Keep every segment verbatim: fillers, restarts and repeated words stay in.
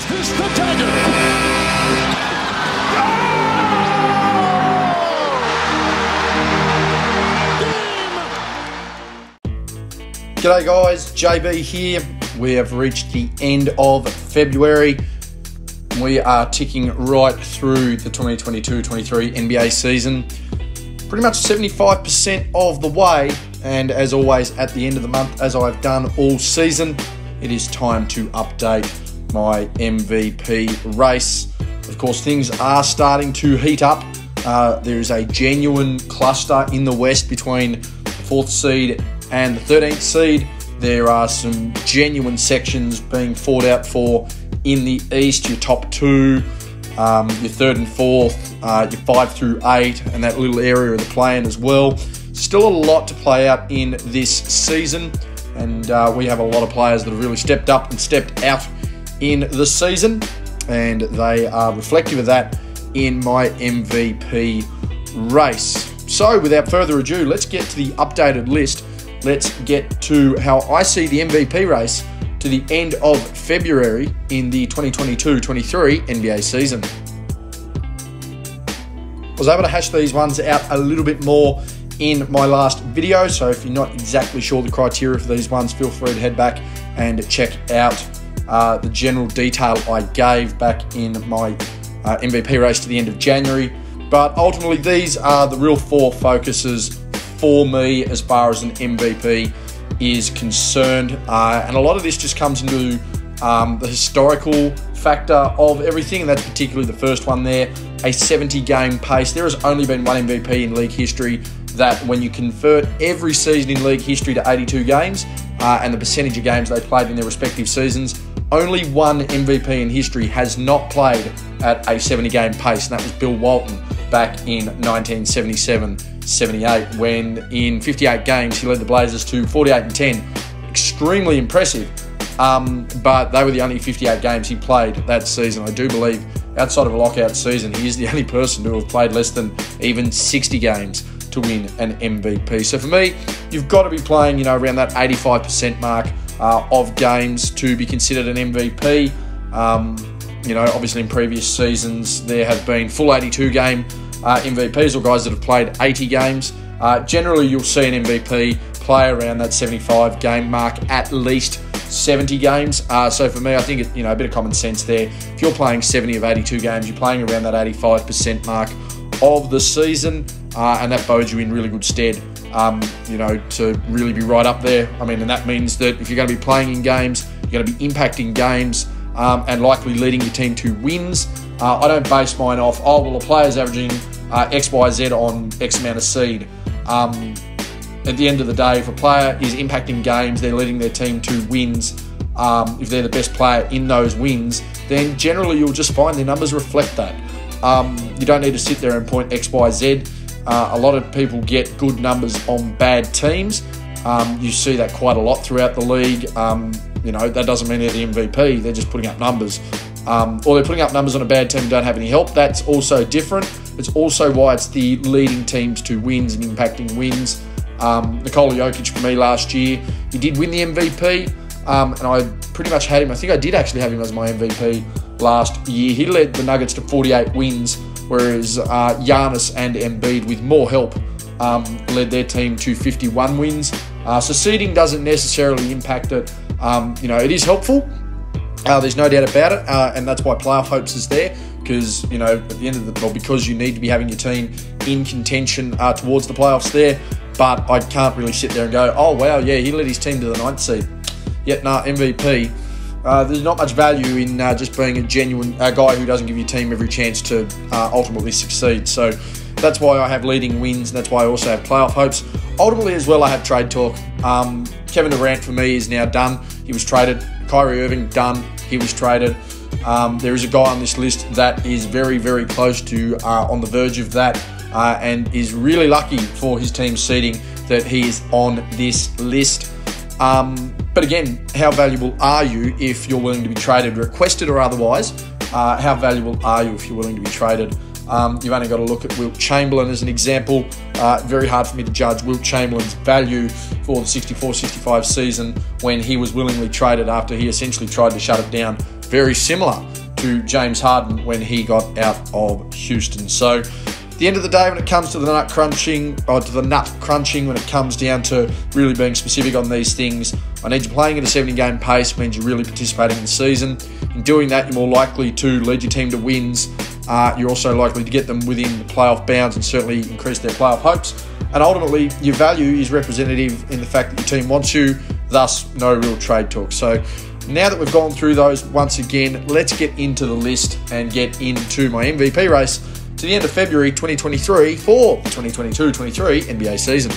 this the dagger? G'day guys, J B here. We have reached the end of February. We are ticking right through the twenty twenty-two twenty-three N B A season. Pretty much seventy-five percent of the way, and as always at the end of the month, as I've done all season, it is time to update my M V P race. Of course, things are starting to heat up. Uh, there is a genuine cluster in the West between the fourth seed and the thirteenth seed. There are some genuine sections being fought out for in the East. Your top two, um, your third and fourth, uh, your five through eight, and that little area of the play-in as well. Still a lot to play out in this season, and uh, we have a lot of players that have really stepped up and stepped out in the season, and they are reflective of that in my M V P race. So without further ado, let's get to the updated list. Let's get to how I see the M V P race to the end of February in the twenty twenty-two twenty-three N B A season. I was able to hash these ones out a little bit more in my last video, so if you're not exactly sure the criteria for these ones, feel free to head back and check out uh, the general detail I gave back in my uh, M V P race to the end of January. But ultimately, these are the real four focuses for me as far as an M V P is concerned, uh, and a lot of this just comes into um, the historical factor of everything, and that's particularly the first one there, a seventy game pace. There has only been one M V P in league history that, when you convert every season in league history to eighty-two games uh, and the percentage of games they played in their respective seasons, only one M V P in history has not played at a seventy game pace, and that was Bill Walton back in nineteen seventy-seven seventy-eight, when in fifty-eight games he led the Blazers to forty-eight and ten. Extremely impressive, um, but they were the only fifty-eight games he played that season. I do believe outside of a lockout season, he is the only person to have played less than even sixty games to win an M V P. So for me, you've got to be playing, you know, around that eighty-five percent mark uh, of games to be considered an M V P. Um, you know, obviously in previous seasons, there have been full eighty-two game Uh, M V Ps, or guys that have played eighty games. Uh, generally, you'll see an M V P play around that seventy-five game mark, at least seventy games. Uh, so for me, I think it, you know, a bit of common sense there. If you're playing seventy of eighty-two games, you're playing around that eighty-five percent mark of the season, uh, and that bodes you in really good stead. Um, you know, to really be right up there. I mean, and that means that if you're going to be playing in games, you're going to be impacting games, um, and likely leading your team to wins. Uh, I don't base mine off, oh, well, the player's averaging uh, X, Y, Z on X amount of seed. Um, at the end of the day, if a player is impacting games, they're leading their team to wins. Um, if they're the best player in those wins, then generally you'll just find their numbers reflect that. Um, you don't need to sit there and point X, Y, Z. Uh, a lot of people get good numbers on bad teams. Um, you see that quite a lot throughout the league. Um, you know, that doesn't mean they're the M V P. They're just putting up numbers. Um, or they're putting up numbers on a bad team and don't have any help. That's also different. It's also why it's the leading teams to wins and impacting wins. Um, Nikola Jokic for me last year, he did win the M V P, um, and I pretty much had him. I think I did actually have him as my M V P last year. He led the Nuggets to forty-eight wins, whereas uh, Giannis and Embiid, with more help, um, led their team to fifty-one wins. Uh, so seeding doesn't necessarily impact it. Um, you know, it is helpful. Uh, there's no doubt about it, uh, and that's why playoff hopes is there, because, you know, at the end of the, well, because you need to be having your team in contention uh, towards the playoffs there. But I can't really sit there and go, oh wow, yeah, he led his team to the ninth seed. Yet, nah, M V P. Uh, there's not much value in uh, just being a genuine uh, guy who doesn't give your team every chance to uh, ultimately succeed. So that's why I have leading wins, and that's why I also have playoff hopes. Ultimately as well, I have trade talk. Um, Kevin Durant for me is now done. He was traded. Kyrie Irving, done. He was traded. Um, there is a guy on this list that is very, very close to uh, on the verge of that, uh, and is really lucky for his team's seeding that he is on this list. Um, but again, how valuable are you if you're willing to be traded, requested or otherwise? Uh, how valuable are you if you're willing to be traded? Um, you've only got to look at Wilt Chamberlain as an example. Uh, very hard for me to judge Wilt Chamberlain's value for the sixty-four sixty-five season when he was willingly traded after he essentially tried to shut it down. Very similar to James Harden when he got out of Houston. So at the end of the day, when it comes to the nut crunching, or to the nut crunching, when it comes down to really being specific on these things, I need you playing at a seventy game pace, means you're really participating in the season. In doing that, you're more likely to lead your team to wins. Uh, you're also likely to get them within the playoff bounds and certainly increase their playoff hopes. And ultimately, your value is representative in the fact that your team wants you, thus no real trade talk. So now that we've gone through those once again, let's get into the list and get into my M V P race to the end of February twenty twenty-three for the twenty twenty-two twenty-three N B A season.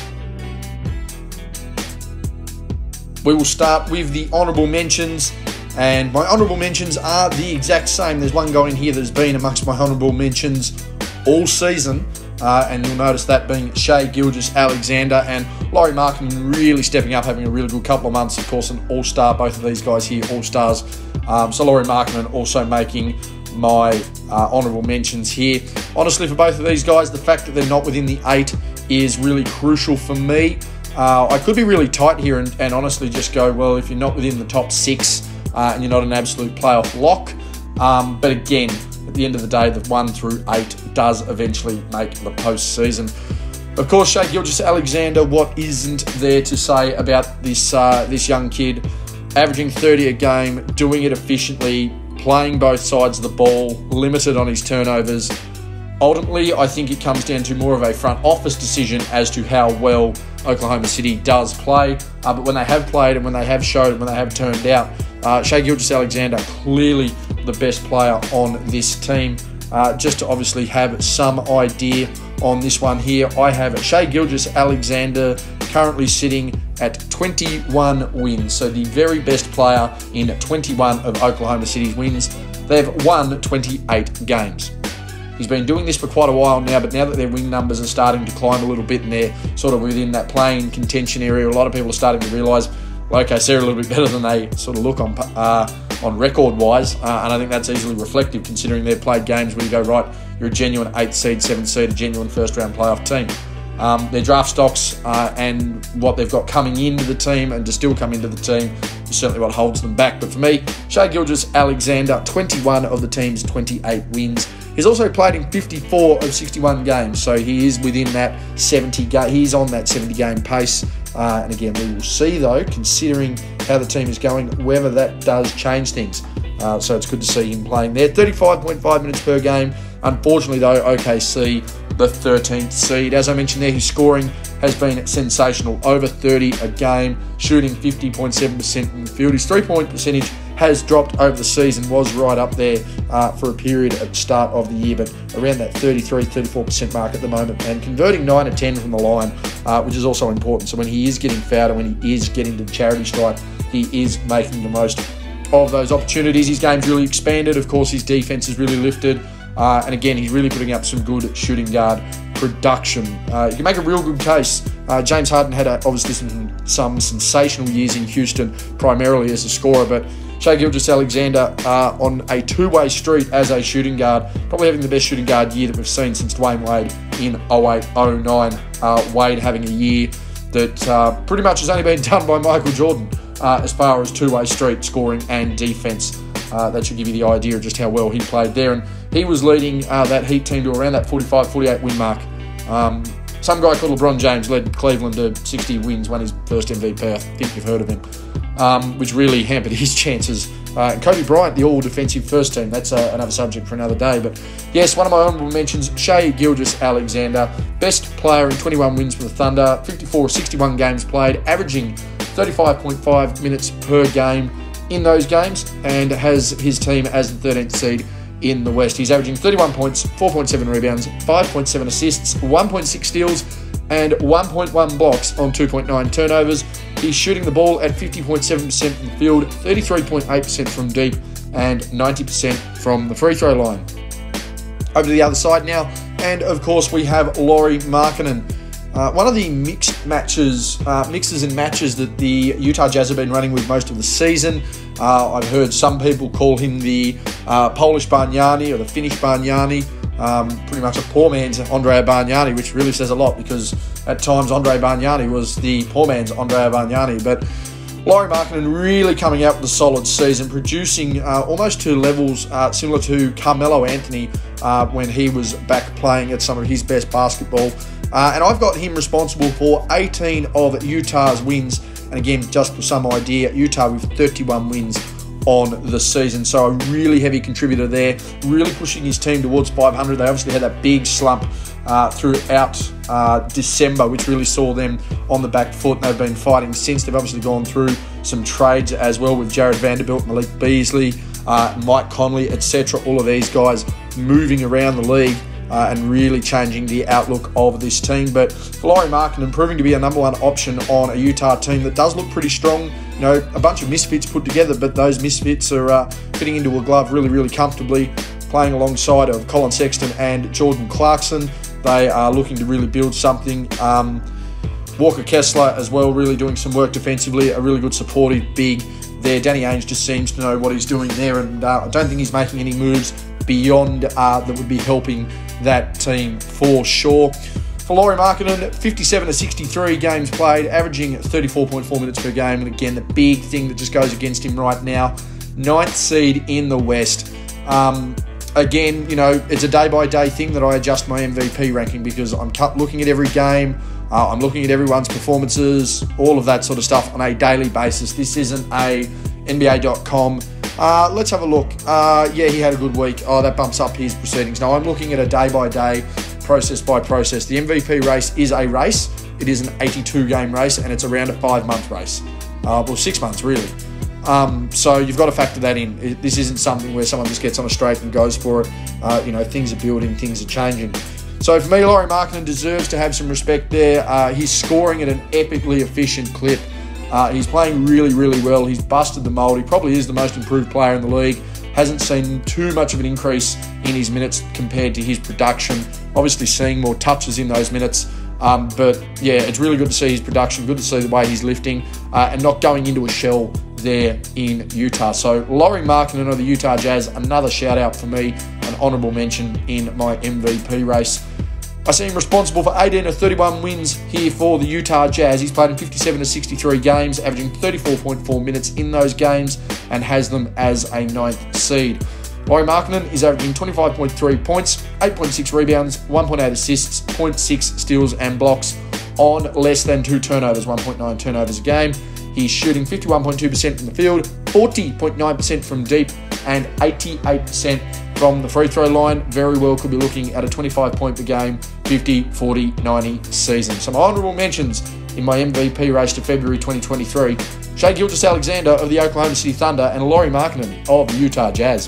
We will start with the honourable mentions, and my honourable mentions are the exact same. There's one guy in here that's been amongst my honourable mentions all season, uh, and you'll notice that being Shai Gilgeous-Alexander and Lauri Markkanen really stepping up, having a really good couple of months. Of course, an all-star, both of these guys here, all-stars. Um, so Lauri Markkanen also making my uh, honourable mentions here. Honestly, for both of these guys, the fact that they're not within the eight is really crucial for me. Uh, I could be really tight here and, and honestly just go, well, if you're not within the top six uh, and you're not an absolute playoff lock. Um, but again, at the end of the day, the one through eight does eventually make the postseason. Of course, Shai Gilgeous-Alexander, what isn't there to say about this uh, this young kid? Averaging thirty a game, doing it efficiently, playing both sides of the ball, limited on his turnovers. Ultimately, I think it comes down to more of a front office decision as to how well Oklahoma City does play. Uh, but when they have played and when they have showed and when they have turned out, uh, Shai Gilgeous-Alexander, clearly the best player on this team. Uh, just to obviously have some idea on this one here, I have Shai Gilgeous-Alexander currently sitting at twenty-one wins. So the very best player in twenty-one of Oklahoma City's wins. They've won twenty-eight games. He's been doing this for quite a while now, but now that their win numbers are starting to climb a little bit and they're sort of within that playing contention area, a lot of people are starting to realise, well, okay, so they're a little bit better than they sort of look on uh, on record-wise, uh, and I think that's easily reflective considering they've played games where you go, right, you're a genuine eighth seed, seventh seed, a genuine first-round playoff team. Um, their draft stocks uh, and what they've got coming into the team and to still come into the team is certainly what holds them back. But for me, Shai Gilgeous-Alexander, twenty-one of the team's twenty-eight wins. He's also played in fifty-four of sixty-one games, so he is within that seventy game. He's on that seventy game pace. Uh, and again, we will see though, considering how the team is going, whether that does change things. Uh, so it's good to see him playing there. thirty-five point five minutes per game. Unfortunately though, O K C, the thirteenth seed. As I mentioned there, his scoring has been sensational. Over thirty a game, shooting fifty point seven percent from the field. His three-point percentage has dropped over the season, was right up there uh, for a period at the start of the year, but around that thirty-three, thirty-four percent mark at the moment, and converting nine to ten from the line, uh, which is also important. So when he is getting fouled and when he is getting to the charity stripe, he is making the most of those opportunities. His game's really expanded. Of course, his defense is really lifted. Uh, and again, he's really putting up some good shooting guard production. Uh, you can make a real good case. Uh, James Harden had a, obviously some, some sensational years in Houston, primarily as a scorer, but Shai Gilgeous-Alexander uh, on a two-way street as a shooting guard, probably having the best shooting guard year that we've seen since Dwayne Wade in oh eight oh nine. Uh, Wade having a year that uh, pretty much has only been done by Michael Jordan uh, as far as two-way street scoring and defense. Uh, that should give you the idea of just how well he played there. And he was leading uh, that Heat team to around that forty-five, forty-eight win mark. Um, some guy called LeBron James led Cleveland to sixty wins, won his first M V P. I think you've heard of him, um, which really hampered his chances. Uh, and Kobe Bryant, the all-defensive first team, that's uh, another subject for another day. But yes, one of my honourable mentions, Shai Gilgeous-Alexander, best player in twenty-one wins for the Thunder, fifty-four, sixty-one games played, averaging thirty-five point five minutes per game in those games, and has his team as the thirteenth seed in the West. He's averaging thirty-one points, four point seven rebounds, five point seven assists, one point six steals, and one point one blocks on two point nine turnovers. He's shooting the ball at fifty point seven percent from the field, thirty-three point eight percent from deep, and ninety percent from the free throw line. Over to the other side now, and of course we have Lauri Markkanen. Uh, one of the mixed matches, uh, mixes and matches that the Utah Jazz have been running with most of the season. Uh, I've heard some people call him the uh, Polish Bargnani or the Finnish Bargnani. Um, pretty much a poor man's Andrea Bargnani, which really says a lot because at times Andrea Bargnani was the poor man's Andrea Bargnani. But Lauri Markkanen really coming out with a solid season, producing uh, almost two levels uh, similar to Carmelo Anthony uh, when he was back playing at some of his best basketball. Uh, and I've got him responsible for eighteen of Utah's wins. And again, just for some idea, Utah with thirty-one wins on the season. So a really heavy contributor there, really pushing his team towards five hundred. They obviously had that big slump uh, throughout uh, December, which really saw them on the back foot. And they've been fighting since. They've obviously gone through some trades as well with Jared Vanderbilt, Malik Beasley, uh, Mike Conley, et cetera. All of these guys moving around the league uh, and really changing the outlook of this team. But Lauri Markkanen proving to be a number one option on a Utah team that does look pretty strong. You know, a bunch of misfits put together, but those misfits are uh, fitting into a glove really, really comfortably, playing alongside of Colin Sexton and Jordan Clarkson. They are looking to really build something. Um, Walker Kessler as well, really doing some work defensively, a really good supportive big there. Danny Ainge just seems to know what he's doing there, and uh, I don't think he's making any moves beyond uh, that would be helping that team for sure. For Lauri Markkanen, fifty-seven to sixty-three games played, averaging thirty-four point four minutes per game. And again, the big thing that just goes against him right now, ninth seed in the West. Um, again, you know, it's a day-by-day thing that I adjust my M V P ranking because I'm looking at every game. Uh, I'm looking at everyone's performances, all of that sort of stuff on a daily basis. This isn't a N B A dot com. Uh, let's have a look. Uh, yeah, he had a good week. Oh, that bumps up his proceedings. No, I'm looking at a day-by-day, process-by-process. The M V P race is a race. It is an eighty-two game race, and it's around a five-month race. Uh, well, six months, really. Um, so you've got to factor that in. It, this isn't something where someone just gets on a straight and goes for it. Uh, you know, things are building, things are changing. So for me, Lauri Markkanen deserves to have some respect there. Uh, he's scoring at an epically efficient clip. Uh, he's playing really, really well. He's busted the mould. He probably is the most improved player in the league. Hasn't seen too much of an increase in his minutes compared to his production. Obviously seeing more touches in those minutes. Um, but yeah, it's really good to see his production. Good to see the way he's lifting uh, and not going into a shell there in Utah. So Lauri Markkanen of the Utah Jazz, another shout out for me, an honourable mention in my M V P race. I see him responsible for eighteen of thirty-one wins here for the Utah Jazz. He's played in fifty-seven to sixty-three games, averaging thirty-four point four minutes in those games, and has them as a ninth seed. Lauri Markkanen is averaging twenty-five point three points, eight point six rebounds, one point eight assists, zero point six steals and blocks on less than two turnovers, one point nine turnovers a game. He's shooting fifty-one point two percent from the field, forty point nine percent from deep, and eighty-eight percent from the free throw line. Very well could be looking at a twenty-five point per game, fifty, forty, ninety season. Some honourable mentions in my M V P race to February twenty twenty-three. Shai Gilgeous-Alexander of the Oklahoma City Thunder and Lauri Markkanen of the Utah Jazz.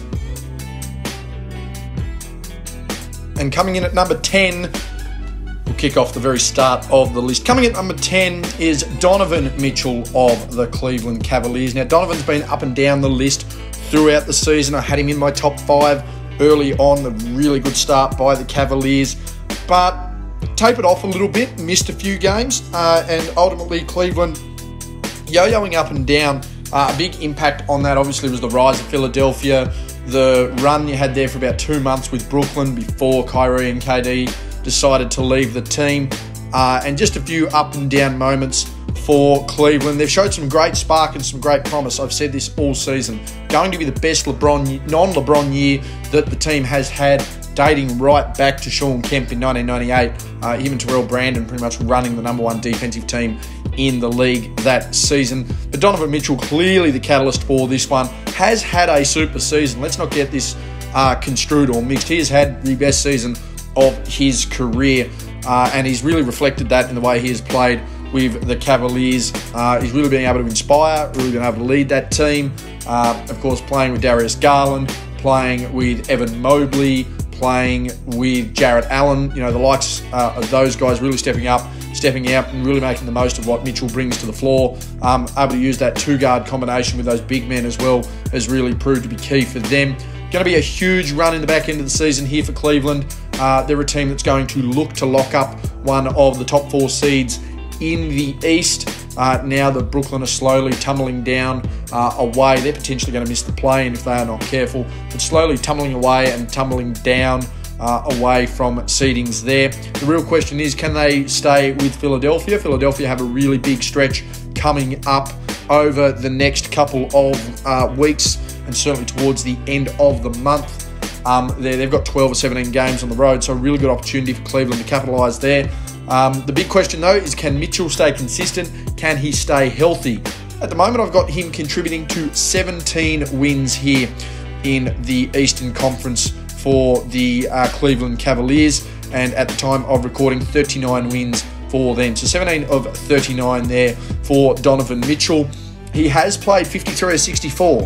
And coming in at number ten, we'll kick off the very start of the list. Coming in at number ten is Donovan Mitchell of the Cleveland Cavaliers. Now, Donovan's been up and down the list throughout the season. I had him in my top five early on, the really good start by the Cavaliers, but tapered off a little bit, missed a few games, uh, and ultimately Cleveland yo-yoing up and down. Uh, a big impact on that obviously was the rise of Philadelphia, the run you had there for about two months with Brooklyn before Kyrie and K D decided to leave the team, uh, and just a few up and down moments for Cleveland. They've showed some great spark and some great promise. I've said this all season. Going to be the best LeBron, non-LeBron year that the team has had, dating right back to Sean Kemp in nineteen ninety-eight. Uh, even Terrell Brandon pretty much running the number one defensive team in the league that season. But Donovan Mitchell, clearly the catalyst for this one, has had a super season. Let's not get this uh, construed or mixed. He has had the best season of his career, uh, and he's really reflected that in the way he has played with the Cavaliers. Uh, he's really been able to inspire, really been able to lead that team. Uh, of course, playing with Darius Garland, playing with Evan Mobley, playing with Jarrett Allen, you know, the likes uh, of those guys really stepping up, stepping out and really making the most of what Mitchell brings to the floor. Um, able to use that two-guard combination with those big men as well has really proved to be key for them. Going to be a huge run in the back end of the season here for Cleveland. Uh, they're a team that's going to look to lock up one of the top four seeds in the East. Uh, now that Brooklyn are slowly tumbling down uh, away, they're potentially going to miss the play-in if they are not careful, but slowly tumbling away and tumbling down uh, away from seedings there. The real question is, can they stay with Philadelphia? Philadelphia have a really big stretch coming up over the next couple of uh, weeks and certainly towards the end of the month. Um, they've got twelve or seventeen games on the road, so a really good opportunity for Cleveland to capitalise there. Um, the big question, though, is can Mitchell stay consistent? Can he stay healthy? At the moment, I've got him contributing to seventeen wins here in the Eastern Conference for the uh, Cleveland Cavaliers, and at the time of recording, thirty-nine wins for them. So seventeen of thirty-nine there for Donovan Mitchell. He has played fifty-three of sixty-four,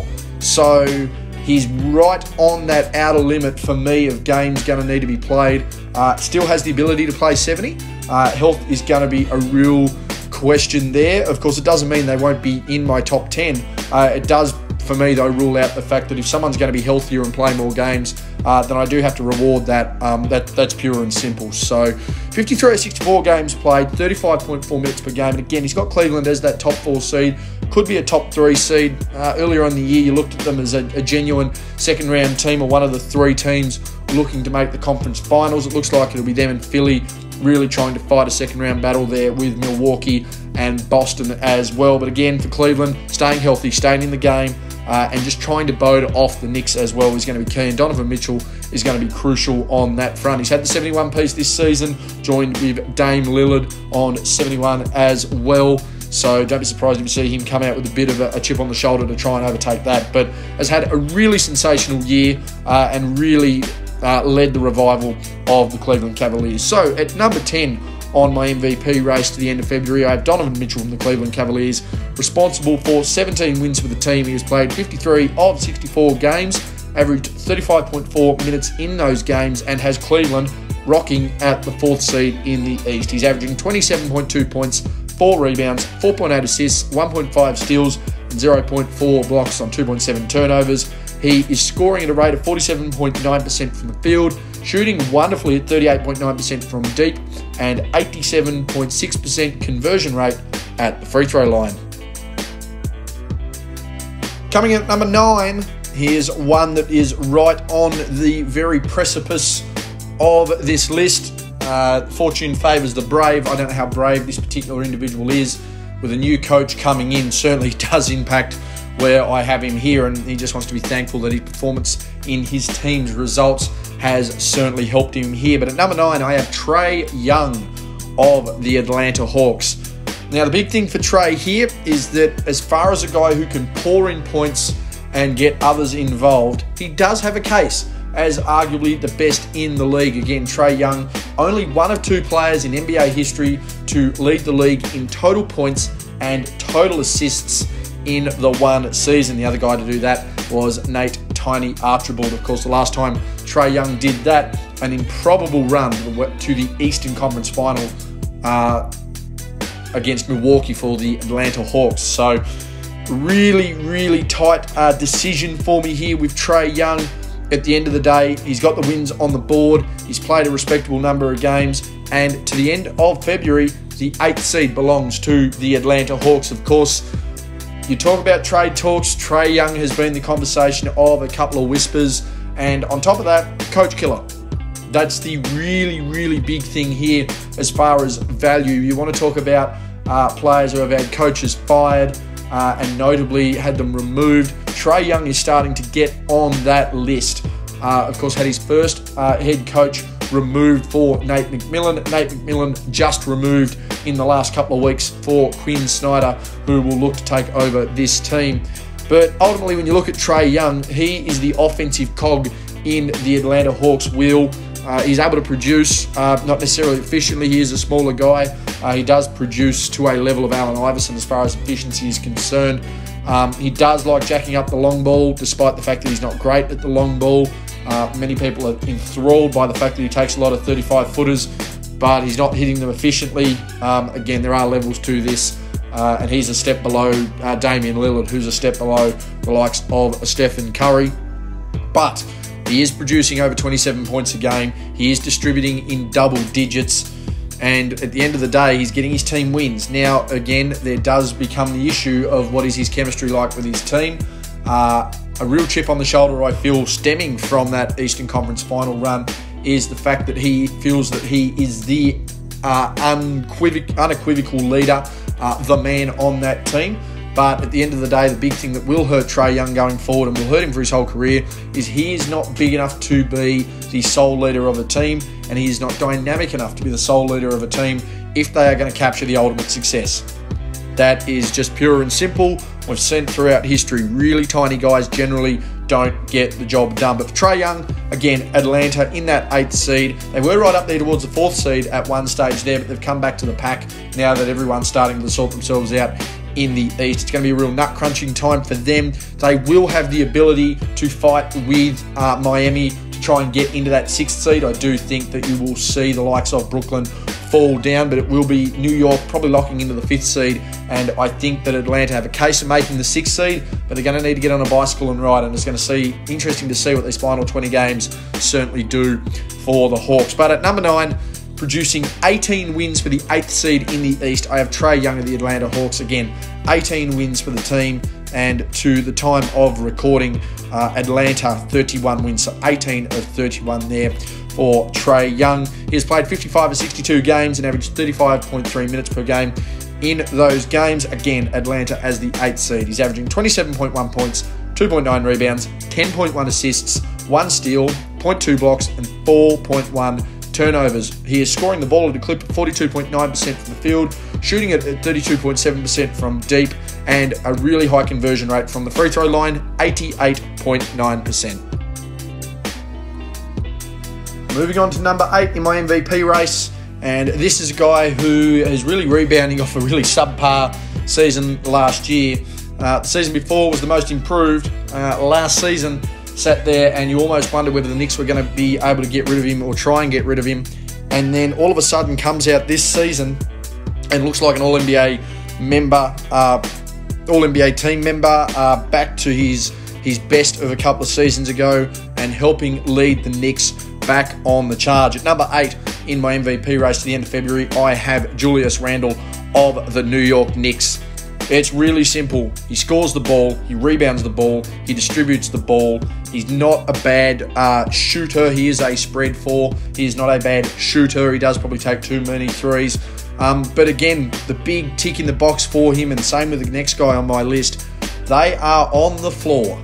so he's right on that outer limit for me of games going to need to be played. Uh, still has the ability to play seventy. Uh, health is going to be a real question there. Of course, it doesn't mean they won't be in my top ten. Uh, it does, for me, though, rule out the fact that if someone's going to be healthier and play more games, uh, then I do have to reward that. Um, that that's pure and simple. So fifty-three of sixty-four games played, thirty-five point four minutes per game. And again, he's got Cleveland as that top four seed. Could be a top three seed. Uh, earlier in the year, you looked at them as a, a genuine second round team, or one of the three teams looking to make the conference finals. It looks like it'll be them and Philly really trying to fight a second round battle there with Milwaukee and Boston as well. But again, for Cleveland, staying healthy, staying in the game, uh, and just trying to bode off the Knicks as well is going to be key. And Donovan Mitchell is going to be crucial on that front. He's had the seventy-one piece this season, joined with Dame Lillard on seventy-one as well. So don't be surprised if you see him come out with a bit of a, a chip on the shoulder to try and overtake that. But has had a really sensational year uh, and really uh, led the revival of the Cleveland Cavaliers. So at number ten on my M V P race to the end of February, I have Donovan Mitchell from the Cleveland Cavaliers, responsible for seventeen wins for the team. He has played fifty-three of sixty-four games, averaged thirty-five point four minutes in those games, and has Cleveland rocking at the fourth seed in the East. He's averaging twenty-seven point two points, four rebounds, four point eight assists, one point five steals, and zero point four blocks on two point seven turnovers. He is scoring at a rate of forty-seven point nine percent from the field, shooting wonderfully at thirty-eight point nine percent from deep, and eighty-seven point six percent conversion rate at the free throw line. Coming in at number nine, here's one that is right on the very precipice of this list. Uh, fortune favours the brave. I don't know how brave this particular individual is. With a new coach coming in, certainly does impact where I have him here, and he just wants to be thankful that his performance in his team's results has certainly helped him here. But at number nine, I have Trae Young of the Atlanta Hawks. Now, the big thing for Trae here is that as far as a guy who can pour in points and get others involved, he does have a case as arguably the best in the league. Again, Trae Young, only one of two players in N B A history to lead the league in total points and total assists in the one season. The other guy to do that was Nate Tiny Archibald. Of course, the last time Trae Young did that, an improbable run to the Eastern Conference Final uh, against Milwaukee for the Atlanta Hawks. So really, really tight uh, decision for me here with Trae Young. At the end of the day, he's got the wins on the board. He's played a respectable number of games. And to the end of February, the eighth seed belongs to the Atlanta Hawks. Of course, you talk about trade talks. Trae Young has been the conversation of a couple of whispers. And on top of that, coach killer. That's the really, really big thing here as far as value. You want to talk about uh, players who have had coaches fired uh, and notably had them removed. Trae Young is starting to get on that list. Uh, of course, had his first uh, head coach removed for Nate McMillan. Nate McMillan just removed in the last couple of weeks for Quinn Snyder, who will look to take over this team. But ultimately, when you look at Trae Young, he is the offensive cog in the Atlanta Hawks wheel. Uh, he's able to produce, uh, not necessarily efficiently. He is a smaller guy. Uh, he does produce to a level of Allen Iverson as far as efficiency is concerned. Um, he does like jacking up the long ball, despite the fact that he's not great at the long ball. Uh, many people are enthralled by the fact that he takes a lot of thirty-five footers, but he's not hitting them efficiently. Um, again, there are levels to this, uh, and he's a step below uh, Damian Lillard, who's a step below the likes of Stephen Curry. But he is producing over twenty-seven points a game. He is distributing in double digits. And at the end of the day, he's getting his team wins. Now, again, there does become the issue of what is his chemistry like with his team. Uh, a real chip on the shoulder, I feel, stemming from that Eastern Conference final run is the fact that he feels that he is the uh, unequivocal, unequivocal leader, uh, the man on that team. But at the end of the day, the big thing that will hurt Trae Young going forward and will hurt him for his whole career is he is not big enough to be the sole leader of a team, and he is not dynamic enough to be the sole leader of a team if they are going to capture the ultimate success. That is just pure and simple. We've seen throughout history, really tiny guys generally don't get the job done. But for Trae Young, again, Atlanta in that eighth seed. They were right up there towards the fourth seed at one stage there, but they've come back to the pack now that everyone's starting to sort themselves out in the East. It's going to be a real nut-crunching time for them. They will have the ability to fight with uh, Miami to try and get into that sixth seed. I do think that you will see the likes of Brooklyn fall down, but it will be New York probably locking into the fifth seed, and I think that Atlanta have a case of making the sixth seed, but they're going to need to get on a bicycle and ride, and it's going to see interesting to see what these final twenty games certainly do for the Hawks. But at number nine, producing eighteen wins for the eighth seed in the East, I have Trae Young of the Atlanta Hawks. Again, eighteen wins for the team, and to the time of recording, uh, Atlanta thirty-one wins, so eighteen of thirty-one there for Trae Young. He has played fifty-five of sixty-two games and averaged thirty-five point three minutes per game in those games. Again, Atlanta as the eighth seed. He's averaging twenty-seven point one points, two point nine rebounds, ten point one assists, one steal, zero point two blocks, and four point one turnovers. He is scoring the ball at a clip of forty-two point nine percent from the field, shooting at thirty-two point seven percent from deep, and a really high conversion rate from the free throw line, eighty-eight point nine percent. Moving on to number eight in my M V P race, and this is a guy who is really rebounding off a really subpar season last year. Uh, the season before was the most improved. Uh, last season sat there and you almost wonder whether the Knicks were going to be able to get rid of him or try and get rid of him. And then all of a sudden comes out this season and looks like an All N B A member, uh, All N B A team member, uh, back to his, his best of a couple of seasons ago and helping lead the Knicks back on the charge. At number eight in my M V P race to the end of February, I have Julius Randle of the New York Knicks. It's really simple. He scores the ball, he rebounds the ball, he distributes the ball. He's not a bad uh, shooter. He is a spread four. He is not a bad shooter. He does probably take too many threes. Um, but again, the big tick in the box for him, and same with the next guy on my list, they are on the floor.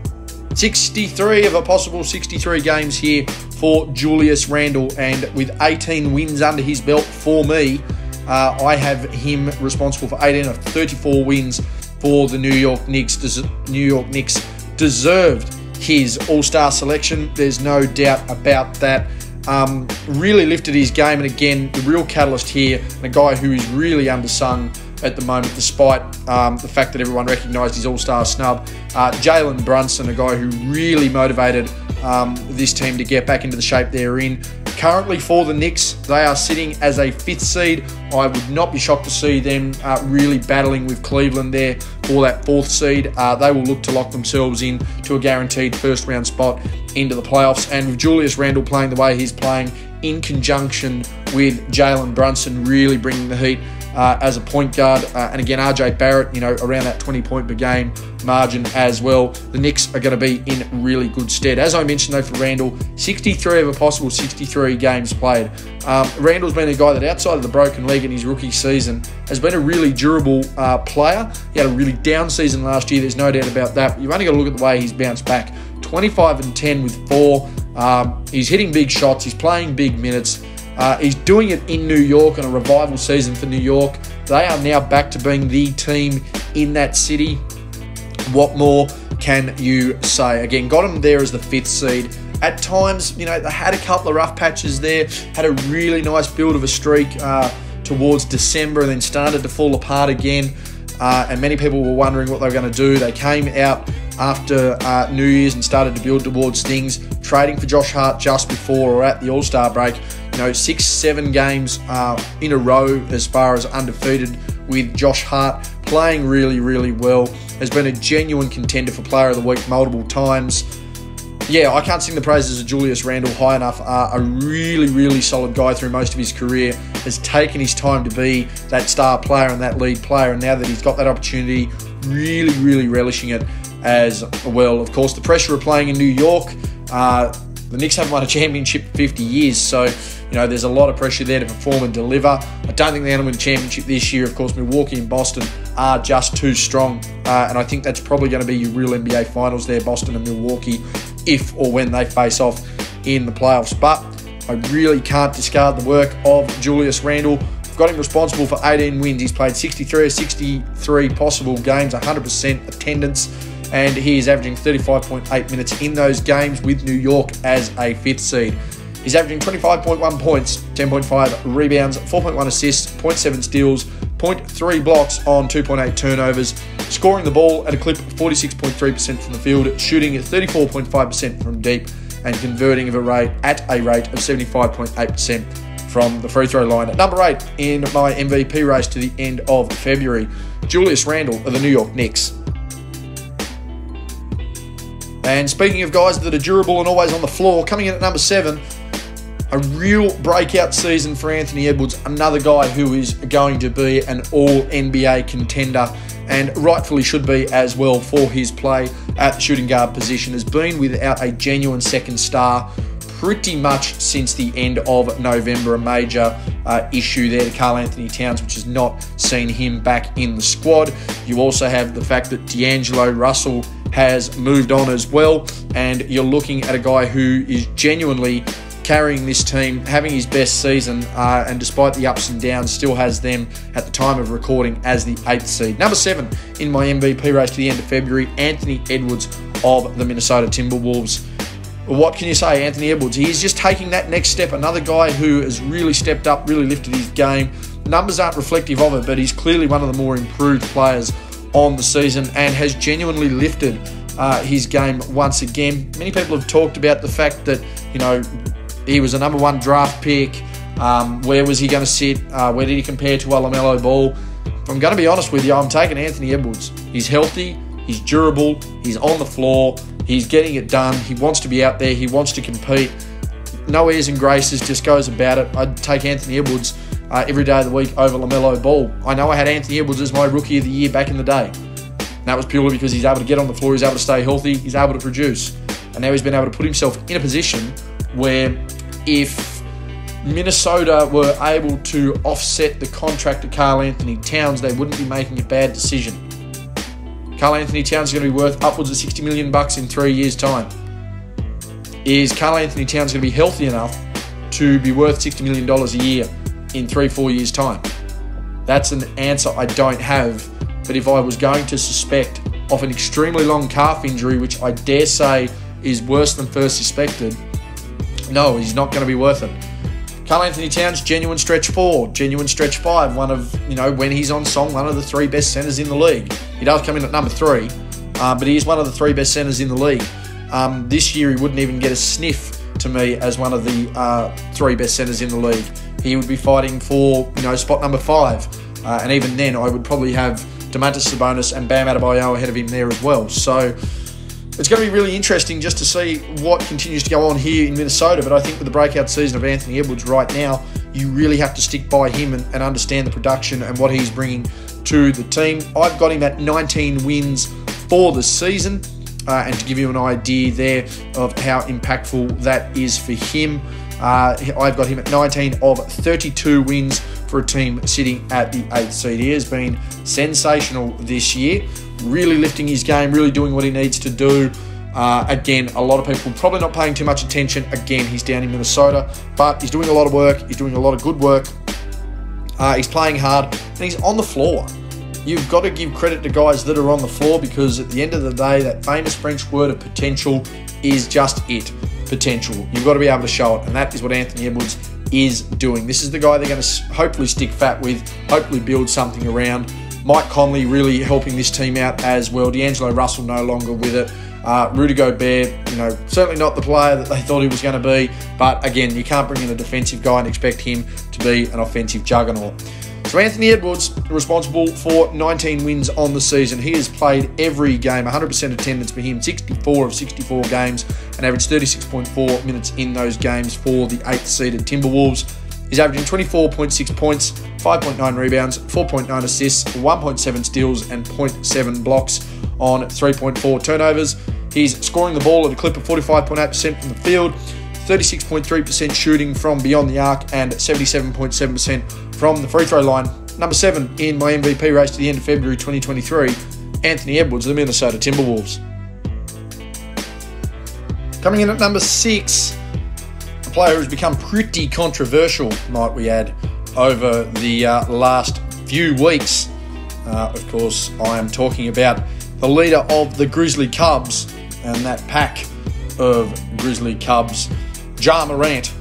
sixty-three of a possible sixty-three games here for Julius Randle, and with eighteen wins under his belt for me, uh, I have him responsible for eighteen of thirty-four wins for the New York Knicks. Des- New York Knicks deserved his All-Star selection. There's no doubt about that. Um, really lifted his game, and again, the real catalyst here, and a guy who is really undersung at the moment, despite um, the fact that everyone recognised his All-Star snub. Uh, Jalen Brunson, a guy who really motivated um, this team to get back into the shape they're in. Currently for the Knicks, they are sitting as a fifth seed. I would not be shocked to see them uh, really battling with Cleveland there for that fourth seed. Uh, they will look to lock themselves in to a guaranteed first round spot into the playoffs. And with Julius Randle playing the way he's playing in conjunction with Jalen Brunson really bringing the heat uh, as a point guard. Uh, and again, R J Barrett, you know, around that twenty point per game margin as well. The Knicks are going to be in really good stead. As I mentioned though, for Randle, sixty-three of a possible sixty-three games played. Um, Randle's been a guy that outside of the broken leg in his rookie season has been a really durable uh, player. He had a really down season last year, there's no doubt about that. But you've only got to look at the way he's bounced back. twenty-five and ten with four. Um, he's hitting big shots, he's playing big minutes. Uh, he's doing it in New York on a revival season for New York. They are now back to being the team in that city. What more can you say? Again, got him there as the fifth seed. At times, you know, they had a couple of rough patches there, had a really nice build of a streak uh, towards December and then started to fall apart again. Uh, and many people were wondering what they were going to do. They came out after uh, New Year's and started to build towards things, trading for Josh Hart just before or at the All-Star break. You know, six, seven games uh, in a row as far as undefeated with Josh Hart, playing really, really well. Has been a genuine contender for Player of the Week multiple times. Yeah, I can't sing the praises of Julius Randle high enough. Uh, a really, really solid guy through most of his career. Has taken his time to be that star player and that lead player. And now that he's got that opportunity, really, really relishing it as well. Of course, the pressure of playing in New York. Uh, the Knicks haven't won a championship for fifty years. So you know, there's a lot of pressure there to perform and deliver. I don't think they're going to win the championship this year. Of course, Milwaukee and Boston are just too strong, uh, and I think that's probably going to be your real N B A finals there, Boston and Milwaukee, if or when they face off in the playoffs. But I really can't discard the work of Julius Randle. I've got him responsible for eighteen wins. He's played sixty-three of sixty-three possible games, one hundred percent attendance, and he is averaging thirty-five point eight minutes in those games with New York as a fifth seed. He's averaging twenty-five point one points, ten point five rebounds, four point one assists, zero point seven steals, zero point three blocks on two point eight turnovers, scoring the ball at a clip of forty-six point three percent from the field, shooting at thirty-four point five percent from deep, and converting of a rate at a rate of seventy-five point eight percent from the free throw line. At number eight in my M V P race to the end of February, Julius Randle of the New York Knicks. And speaking of guys that are durable and always on the floor, coming in at number seven, a real breakout season for Anthony Edwards, another guy who is going to be an all N B A contender, and rightfully should be as well for his play at the shooting guard position. Has been without a genuine second star pretty much since the end of November, a major uh, issue there to Karl Anthony Towns, which has not seen him back in the squad. You also have the fact that D'Angelo Russell has moved on as well, and you're looking at a guy who is genuinely carrying this team, having his best season, uh, and despite the ups and downs, still has them at the time of recording as the eighth seed. Number seven in my M V P race to the end of February, Anthony Edwards of the Minnesota Timberwolves. What can you say, Anthony Edwards? He's just taking that next step. Another guy who has really stepped up, really lifted his game. Numbers aren't reflective of it, but he's clearly one of the more improved players on the season and has genuinely lifted uh, his game once again. Many people have talked about the fact that, you know, he was a number one draft pick. Um, where was he going to sit? Uh, where did he compare to a LaMelo Ball? If I'm going to be honest with you, I'm taking Anthony Edwards. He's healthy, he's durable, he's on the floor, he's getting it done, he wants to be out there, he wants to compete. No airs and graces, just goes about it. I'd take Anthony Edwards uh, every day of the week over LaMelo Ball. I know I had Anthony Edwards as my Rookie of the Year back in the day. And that was purely because he's able to get on the floor, he's able to stay healthy, he's able to produce. And now he's been able to put himself in a position where if Minnesota were able to offset the contract to Karl Anthony Towns, they wouldn't be making a bad decision. Karl Anthony Towns is going to be worth upwards of sixty million bucks in three years' time. Is Karl Anthony Towns going to be healthy enough to be worth sixty million dollars a year in three, four years' time? That's an answer I don't have. But if I was going to suspect of an extremely long calf injury, which I dare say is worse than first suspected, no, he's not going to be worth it. Karl Anthony Towns, genuine stretch four, genuine stretch five, one of, you know, when he's on song, one of the three best centers in the league. He does come in at number three, uh, but he is one of the three best centers in the league. Um, this year, he wouldn't even get a sniff to me as one of the uh, three best centers in the league. He would be fighting for, you know, spot number five, uh, and even then, I would probably have Domantas Sabonis and Bam Adebayo ahead of him there as well. So it's going to be really interesting just to see what continues to go on here in Minnesota. But I think with the breakout season of Anthony Edwards right now, you really have to stick by him and, and understand the production and what he's bringing to the team. I've got him at nineteen wins for the season. Uh, and to give you an idea there of how impactful that is for him, uh, I've got him at nineteen of thirty-two wins for a team sitting at the eighth seed. He has been sensational this year, really lifting his game, really doing what he needs to do. Uh, again, a lot of people probably not paying too much attention. Again, he's down in Minnesota, but he's doing a lot of work. He's doing a lot of good work. Uh, he's playing hard, and he's on the floor. You've got to give credit to guys that are on the floor, because at the end of the day, that famous French word of potential is just it, potential. You've got to be able to show it, and that is what Anthony Edwards is doing. This is the guy they're going to hopefully stick fat with, hopefully build something around. Mike Conley really helping this team out as well. D'Angelo Russell no longer with it. Uh, Rudy Gobert, you know, certainly not the player that they thought he was going to be. But again, you can't bring in a defensive guy and expect him to be an offensive juggernaut. So Anthony Edwards, responsible for nineteen wins on the season. He has played every game, one hundred percent attendance for him, sixty-four of sixty-four games, and averaged thirty-six point four minutes in those games for the eighth seeded Timberwolves. He's averaging twenty-four point six points, five point nine rebounds, four point nine assists, one point seven steals, and zero point seven blocks on three point four turnovers. He's scoring the ball at a clip of forty-five point eight percent from the field, thirty-six point three percent shooting from beyond the arc and seventy-seven point seven percent from the free throw line. Number seven in my M V P race to the end of February twenty twenty-three, Anthony Edwards, the Minnesota Timberwolves. Coming in at number six, a player who's become pretty controversial, might we add, over the uh, last few weeks. Uh, of course, I am talking about the leader of the Grizzly Cubs and that pack of Grizzly Cubs, Ja Morant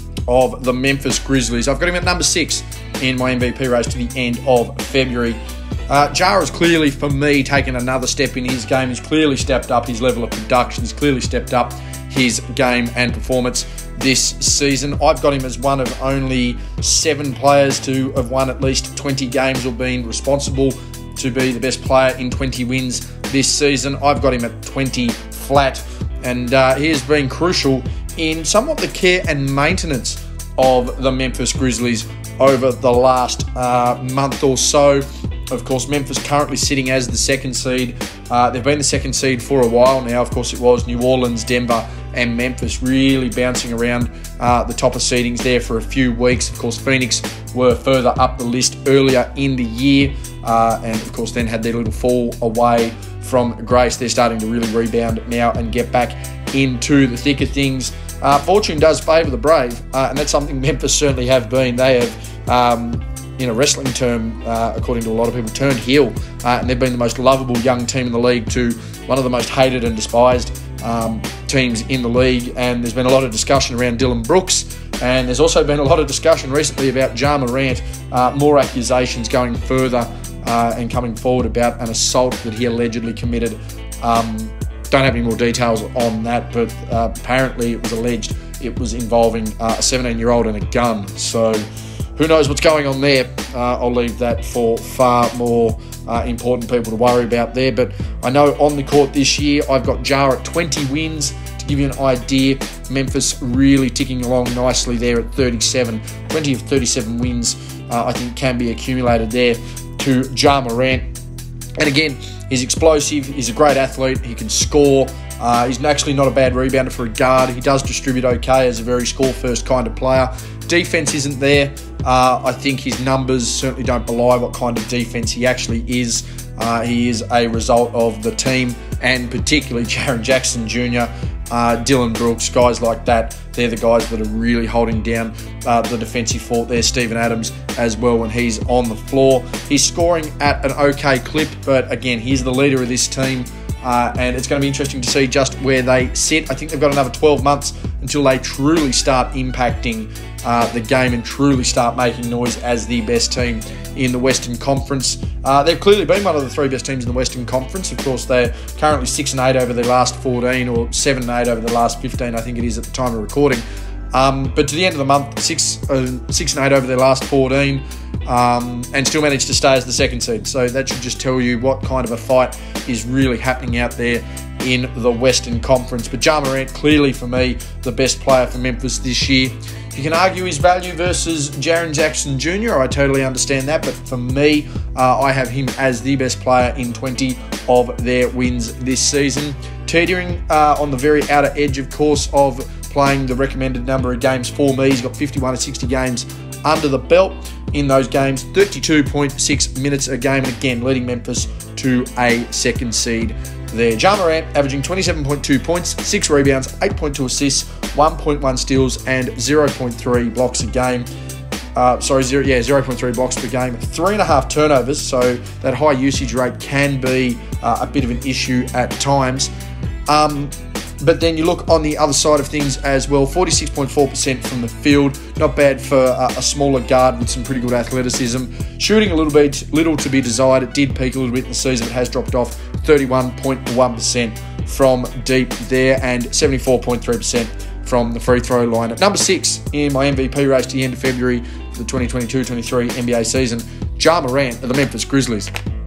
of the Memphis Grizzlies. I've got him at number six in my M V P race to the end of February. Uh, Ja has clearly, for me, taken another step in his game. He's clearly stepped up his level of production. He's clearly stepped up his game and performance this season. I've got him as one of only seven players to have won at least twenty games or been responsible to be the best player in twenty wins this season. I've got him at twenty flat, and uh, he has been crucial in somewhat the care and maintenance of the Memphis Grizzlies over the last uh, month or so. Of course, Memphis currently sitting as the second seed. Uh, they've been the second seed for a while now. Of course, it was New Orleans, Denver, and Memphis really bouncing around uh, the top of seedings there for a few weeks. Of course, Phoenix were further up the list earlier in the year, uh, and of course then had their little fall away from grace. They're starting to really rebound now and get back into the thick of things. Uh, fortune does favour the brave, uh, and that's something Memphis certainly have been. They have, um, in a wrestling term, uh, according to a lot of people, turned heel, uh, and they've been the most lovable young team in the league to one of the most hated and despised um, teams in the league. And there's been a lot of discussion around Dylan Brooks, and there's also been a lot of discussion recently about Ja Morant, uh, more accusations going further uh, and coming forward about an assault that he allegedly committed. Um, don't have any more details on that, but uh, apparently it was alleged it was involving uh, a seventeen-year-old and a gun. So who knows what's going on there? Uh, I'll leave that for far more uh, important people to worry about there. But I know on the court this year, I've got Ja at twenty wins. To give you an idea, Memphis really ticking along nicely there at thirty-seven. twenty of thirty-seven wins, uh, I think, can be accumulated there to Ja Morant. And again, he's explosive. He's a great athlete. He can score. Uh, he's actually not a bad rebounder for a guard. He does distribute okay as a very score-first kind of player. Defense isn't there. Uh, I think his numbers certainly don't belie what kind of defense he actually is. Uh, he is a result of the team, and particularly Jaren Jackson Junior, uh, Dylan Brooks, guys like that. They're the guys that are really holding down uh, the defensive fort there. Steven Adams as well when he's on the floor. He's scoring at an okay clip, but again, he's the leader of this team. Uh, and it's going to be interesting to see just where they sit. I think they've got another twelve months until they truly start impacting uh, the game and truly start making noise as the best team in the Western Conference. Uh, they've clearly been one of the three best teams in the Western Conference. Of course, they're currently six and eight over their last fourteen, or seven and eight over the last fifteen, I think it is at the time of recording. Um, but to the end of the month, six, uh, six and eight over their last fourteen, um, and still managed to stay as the second seed. So that should just tell you what kind of a fight is really happening out there in the Western Conference. But Ja Morant, clearly for me, the best player for Memphis this year. You can argue his value versus Jaren Jackson Junior I totally understand that, but for me, uh, I have him as the best player in twenty of their wins this season. Teetering uh, on the very outer edge, of course, of playing the recommended number of games for me. He's got fifty-one to sixty games under the belt in those games, thirty-two point six minutes a game, and again, leading Memphis to a second seed there. Ja Morant averaging twenty-seven point two points, six rebounds, eight point two assists, one point one steals, and zero point three blocks a game. Uh, sorry, zero, yeah, zero point three blocks per game. Three and a half turnovers, so that high usage rate can be uh, a bit of an issue at times. Um, But then you look on the other side of things as well, forty-six point four percent from the field. Not bad for a, a smaller guard with some pretty good athleticism. Shooting a little bit, little to be desired. It did peak a little bit in the season, but has dropped off thirty-one point one percent from deep there and seventy-four point three percent from the free throw line. At number six in my M V P race to the end of February for the twenty twenty-two twenty-three N B A season, Ja Morant of the Memphis Grizzlies.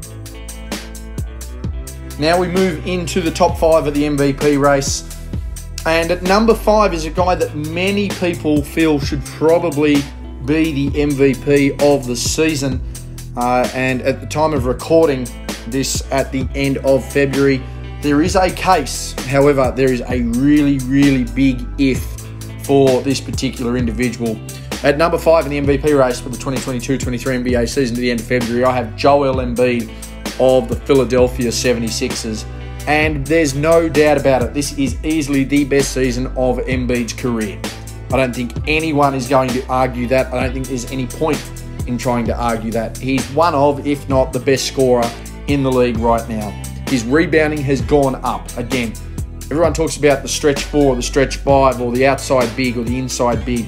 Now we move into the top five of the M V P race. And at number five is a guy that many people feel should probably be the M V P of the season. Uh, and at the time of recording this at the end of February, there is a case. However, there is a really, really big if for this particular individual. At number five in the M V P race for the twenty twenty-two twenty-three N B A season to the end of February, I have Joel Embiid of the Philadelphia seventy-sixers. And there's no doubt about it, this is easily the best season of Embiid's career. I don't think anyone is going to argue that. I don't think there's any point in trying to argue that. He's one of, if not the best scorer in the league right now. His rebounding has gone up. Again, everyone talks about the stretch four or the stretch five or the outside big or the inside big.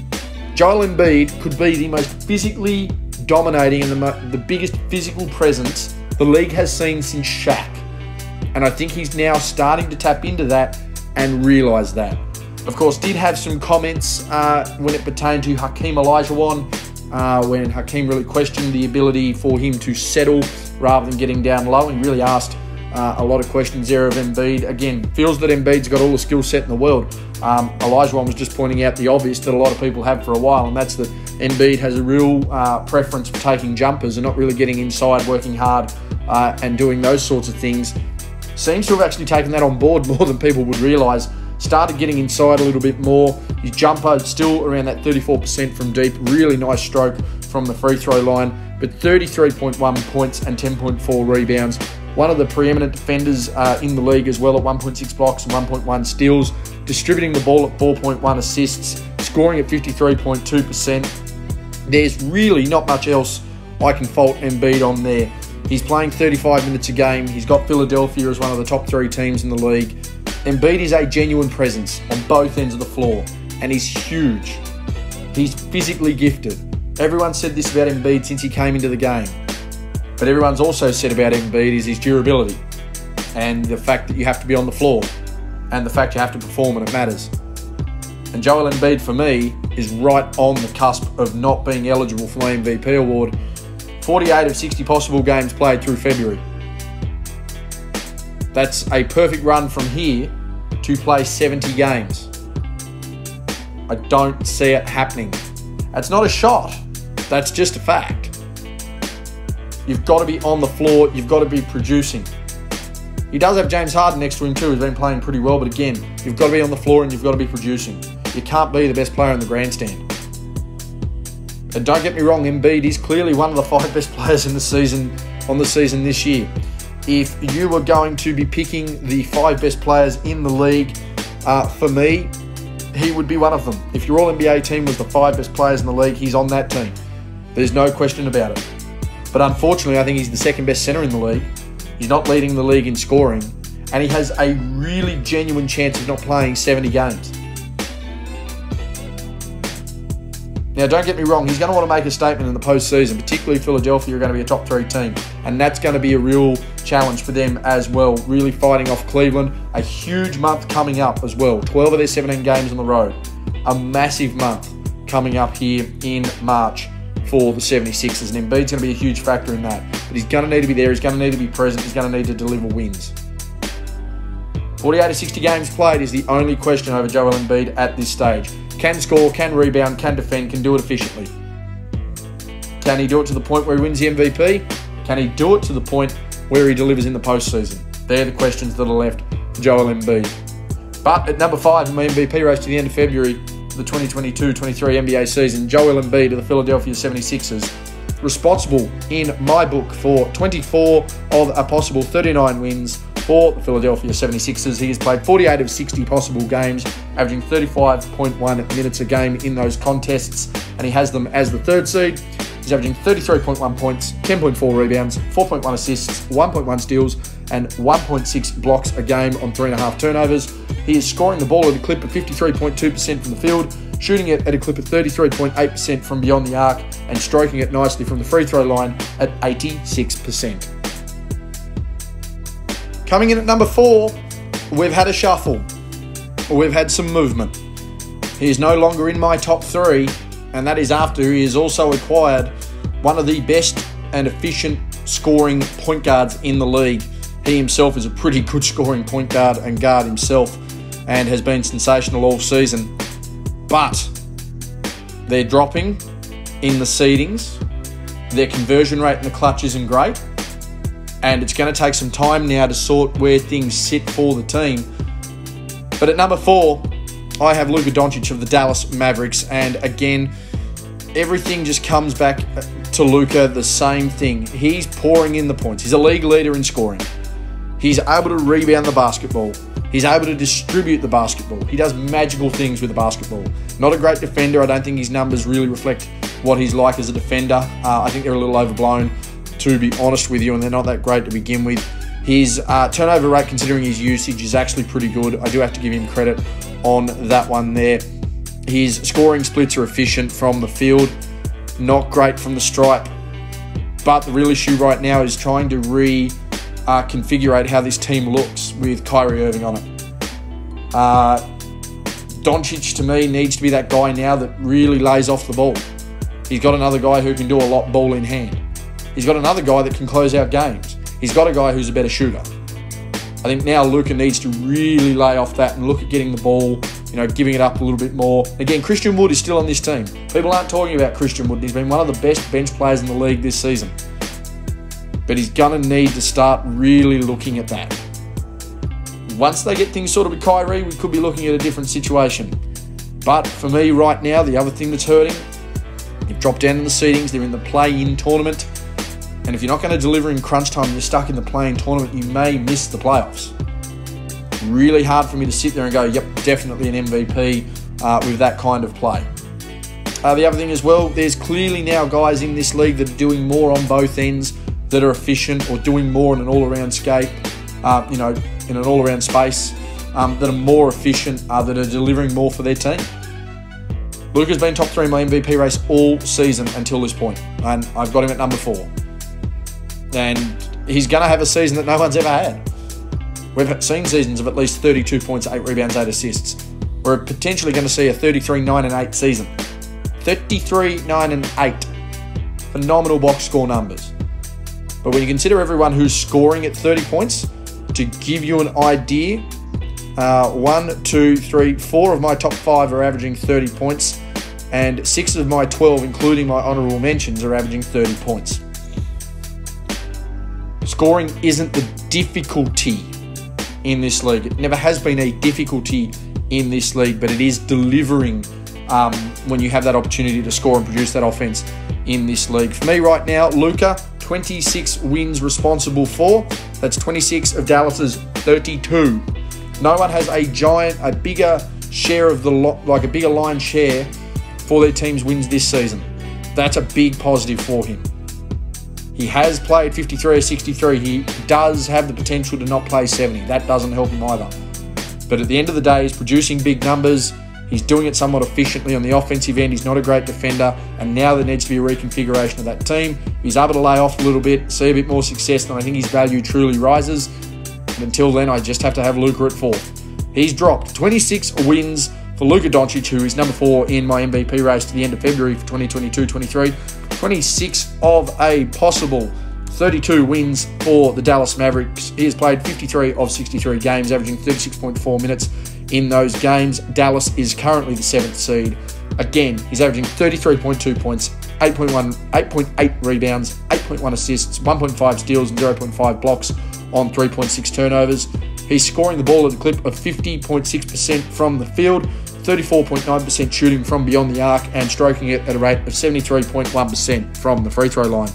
Joel Embiid could be the most physically dominating and the, mo- the biggest physical presence the league has seen since Shaq. And I think he's now starting to tap into that and realise that. Of course, did have some comments uh, when it pertained to Hakeem Olajuwon, uh, when Hakeem really questioned the ability for him to settle rather than getting down low, and really asked uh, a lot of questions there of Embiid. Again, feels that Embiid's got all the skill set in the world. Um, Olajuwon was just pointing out the obvious that a lot of people have for a while, and that's that Embiid has a real uh, preference for taking jumpers and not really getting inside, working hard, uh, and doing those sorts of things. Seems to have actually taken that on board more than people would realise. Started getting inside a little bit more. His jumper still around that thirty-four percent from deep. Really nice stroke from the free throw line. But thirty-three point one points and ten point four rebounds. One of the preeminent defenders uh, in the league as well at one point six blocks and one point one steals. Distributing the ball at four point one assists. Scoring at fifty-three point two percent. There's really not much else I can fault Embiid on there. He's playing thirty-five minutes a game. He's got Philadelphia as one of the top three teams in the league. Embiid is a genuine presence on both ends of the floor, and he's huge. He's physically gifted. Everyone said this about Embiid since he came into the game. But everyone's also said about Embiid is his durability and the fact that you have to be on the floor and the fact you have to perform and it matters. And Joel Embiid, for me, is right on the cusp of not being eligible for my M V P award. forty-eight of sixty possible games played through February. That's a perfect run from here to play seventy games. I don't see it happening. That's not a shot. That's just a fact. You've got to be on the floor. You've got to be producing. He does have James Harden next to him too, who's been playing pretty well. But again, you've got to be on the floor and you've got to be producing. You can't be the best player in the grandstand. And don't get me wrong, Embiid is clearly one of the five best players in the season on the season this year. If you were going to be picking the five best players in the league, uh, for me, he would be one of them. If your All-N B A team was the five best players in the league, he's on that team. There's no question about it. But unfortunately, I think he's the second best center in the league. He's not leading the league in scoring, and he has a really genuine chance of not playing seventy games. Now, don't get me wrong, he's going to want to make a statement in the postseason, particularly Philadelphia are going to be a top three team, and that's going to be a real challenge for them as well, really fighting off Cleveland. A huge month coming up as well, twelve of their seventeen games on the road. A massive month coming up here in March for the seventy-sixers, and Embiid's going to be a huge factor in that. But he's going to need to be there, he's going to need to be present, he's going to need to deliver wins. forty-eight of sixty games played is the only question over Joel Embiid at this stage. Can score, can rebound, can defend, can do it efficiently. Can he do it to the point where he wins the M V P? Can he do it to the point where he delivers in the postseason? They're the questions that are left for Joel Embiid. But at number five in my M V P race to the end of February, the twenty twenty-two twenty-three N B A season, Joel Embiid of the Philadelphia seventy-sixers, responsible in my book for twenty-four of a possible thirty-nine wins for the Philadelphia seventy-sixers. He has played forty-eight of sixty possible games, averaging thirty-five point one minutes a game in those contests, and he has them as the third seed. He's averaging thirty-three point one points, ten point four rebounds, four point one assists, one point one steals, and one point six blocks a game on three point five turnovers. He is scoring the ball at a clip of fifty-three point two percent from the field, shooting it at a clip of thirty-three point eight percent from beyond the arc, and stroking it nicely from the free throw line at eighty-six percent. Coming in at number four, we've had a shuffle. We've had some movement. He is no longer in my top three, and that is after he has also acquired one of the best and efficient scoring point guards in the league. He himself is a pretty good scoring point guard and guard himself, and has been sensational all season. But they're dropping in the seedings. Their conversion rate in the clutch isn't great. And it's going to take some time now to sort where things sit for the team. But at number four, I have Luka Doncic of the Dallas Mavericks, and again, everything just comes back to Luka, the same thing. He's pouring in the points. He's a league leader in scoring. He's able to rebound the basketball. He's able to distribute the basketball. He does magical things with the basketball. Not a great defender. I don't think his numbers really reflect what he's like as a defender. Uh, I think they're a little overblown, to be honest with you, and they're not that great to begin with. His uh, turnover rate, considering his usage, is actually pretty good. I do have to give him credit on that one there. His scoring splits are efficient from the field, not great from the stripe. But the real issue right now is trying to re-configure uh, how this team looks with Kyrie Irving on it. Uh, Doncic, to me, needs to be that guy now that really lays off the ball. He's got another guy who can do a lot ball in hand. He's got another guy that can close out games. He's got a guy who's a better shooter. I think now Luka needs to really lay off that and look at getting the ball, you know, giving it up a little bit more. Again, Christian Wood is still on this team. People aren't talking about Christian Wood. He's been one of the best bench players in the league this season. But he's going to need to start really looking at that. Once they get things sorted with Kyrie, we could be looking at a different situation. But for me right now, the other thing that's hurting, they've dropped down in the seedings. They're in the play-in tournament. And if you're not going to deliver in crunch time, you're stuck in the play-in tournament, you may miss the playoffs. Really hard for me to sit there and go, yep, definitely an M V P uh, with that kind of play. Uh, the other thing as well, there's clearly now guys in this league that are doing more on both ends, that are efficient or doing more in an all-around scape, uh, you know, in an all-around space, um, that are more efficient, uh, that are delivering more for their team. Luka's been top three in my M V P race all season until this point, and I've got him at number four. And he's going to have a season that no one's ever had. We've seen seasons of at least thirty-two points, eight rebounds, eight assists. We're potentially going to see a thirty-three, nine, and eight season. thirty-three, nine, and eight. Phenomenal box score numbers. But when you consider everyone who's scoring at thirty points, to give you an idea, uh, one, two, three, four of my top five are averaging thirty points, and six of my twelve, including my honourable mentions, are averaging thirty points. Scoring isn't the difficulty in this league. It never has been a difficulty in this league, but it is delivering um, when you have that opportunity to score and produce that offense in this league. For me right now, Luka, twenty-six wins responsible for. That's twenty-six of Dallas's thirty-two. No one has a giant, a bigger share of the, lo- like a bigger line share for their team's wins this season. That's a big positive for him. He has played fifty-three or sixty-three. He does have the potential to not play seventy. That doesn't help him either. But at the end of the day, he's producing big numbers. He's doing it somewhat efficiently on the offensive end. He's not a great defender. And now there needs to be a reconfiguration of that team. He's able to lay off a little bit, see a bit more success, then I think his value truly rises. And until then, I just have to have Luka at four. He's dropped twenty-six wins for Luka Doncic, who is number four in my M V P race to the end of February for twenty twenty-two twenty-three. twenty-six of a possible thirty-two wins for the Dallas Mavericks. He has played fifty-three of sixty-three games, averaging thirty-six point four minutes in those games. Dallas is currently the seventh seed. Again, he's averaging thirty-three point two points, eight point one, eight point eight rebounds, eight point one assists, one point five steals, and zero point five blocks on three point six turnovers. He's scoring the ball at a clip of fifty point six percent from the field, thirty-four point nine percent shooting from beyond the arc, and stroking it at a rate of seventy-three point one percent from the free throw line.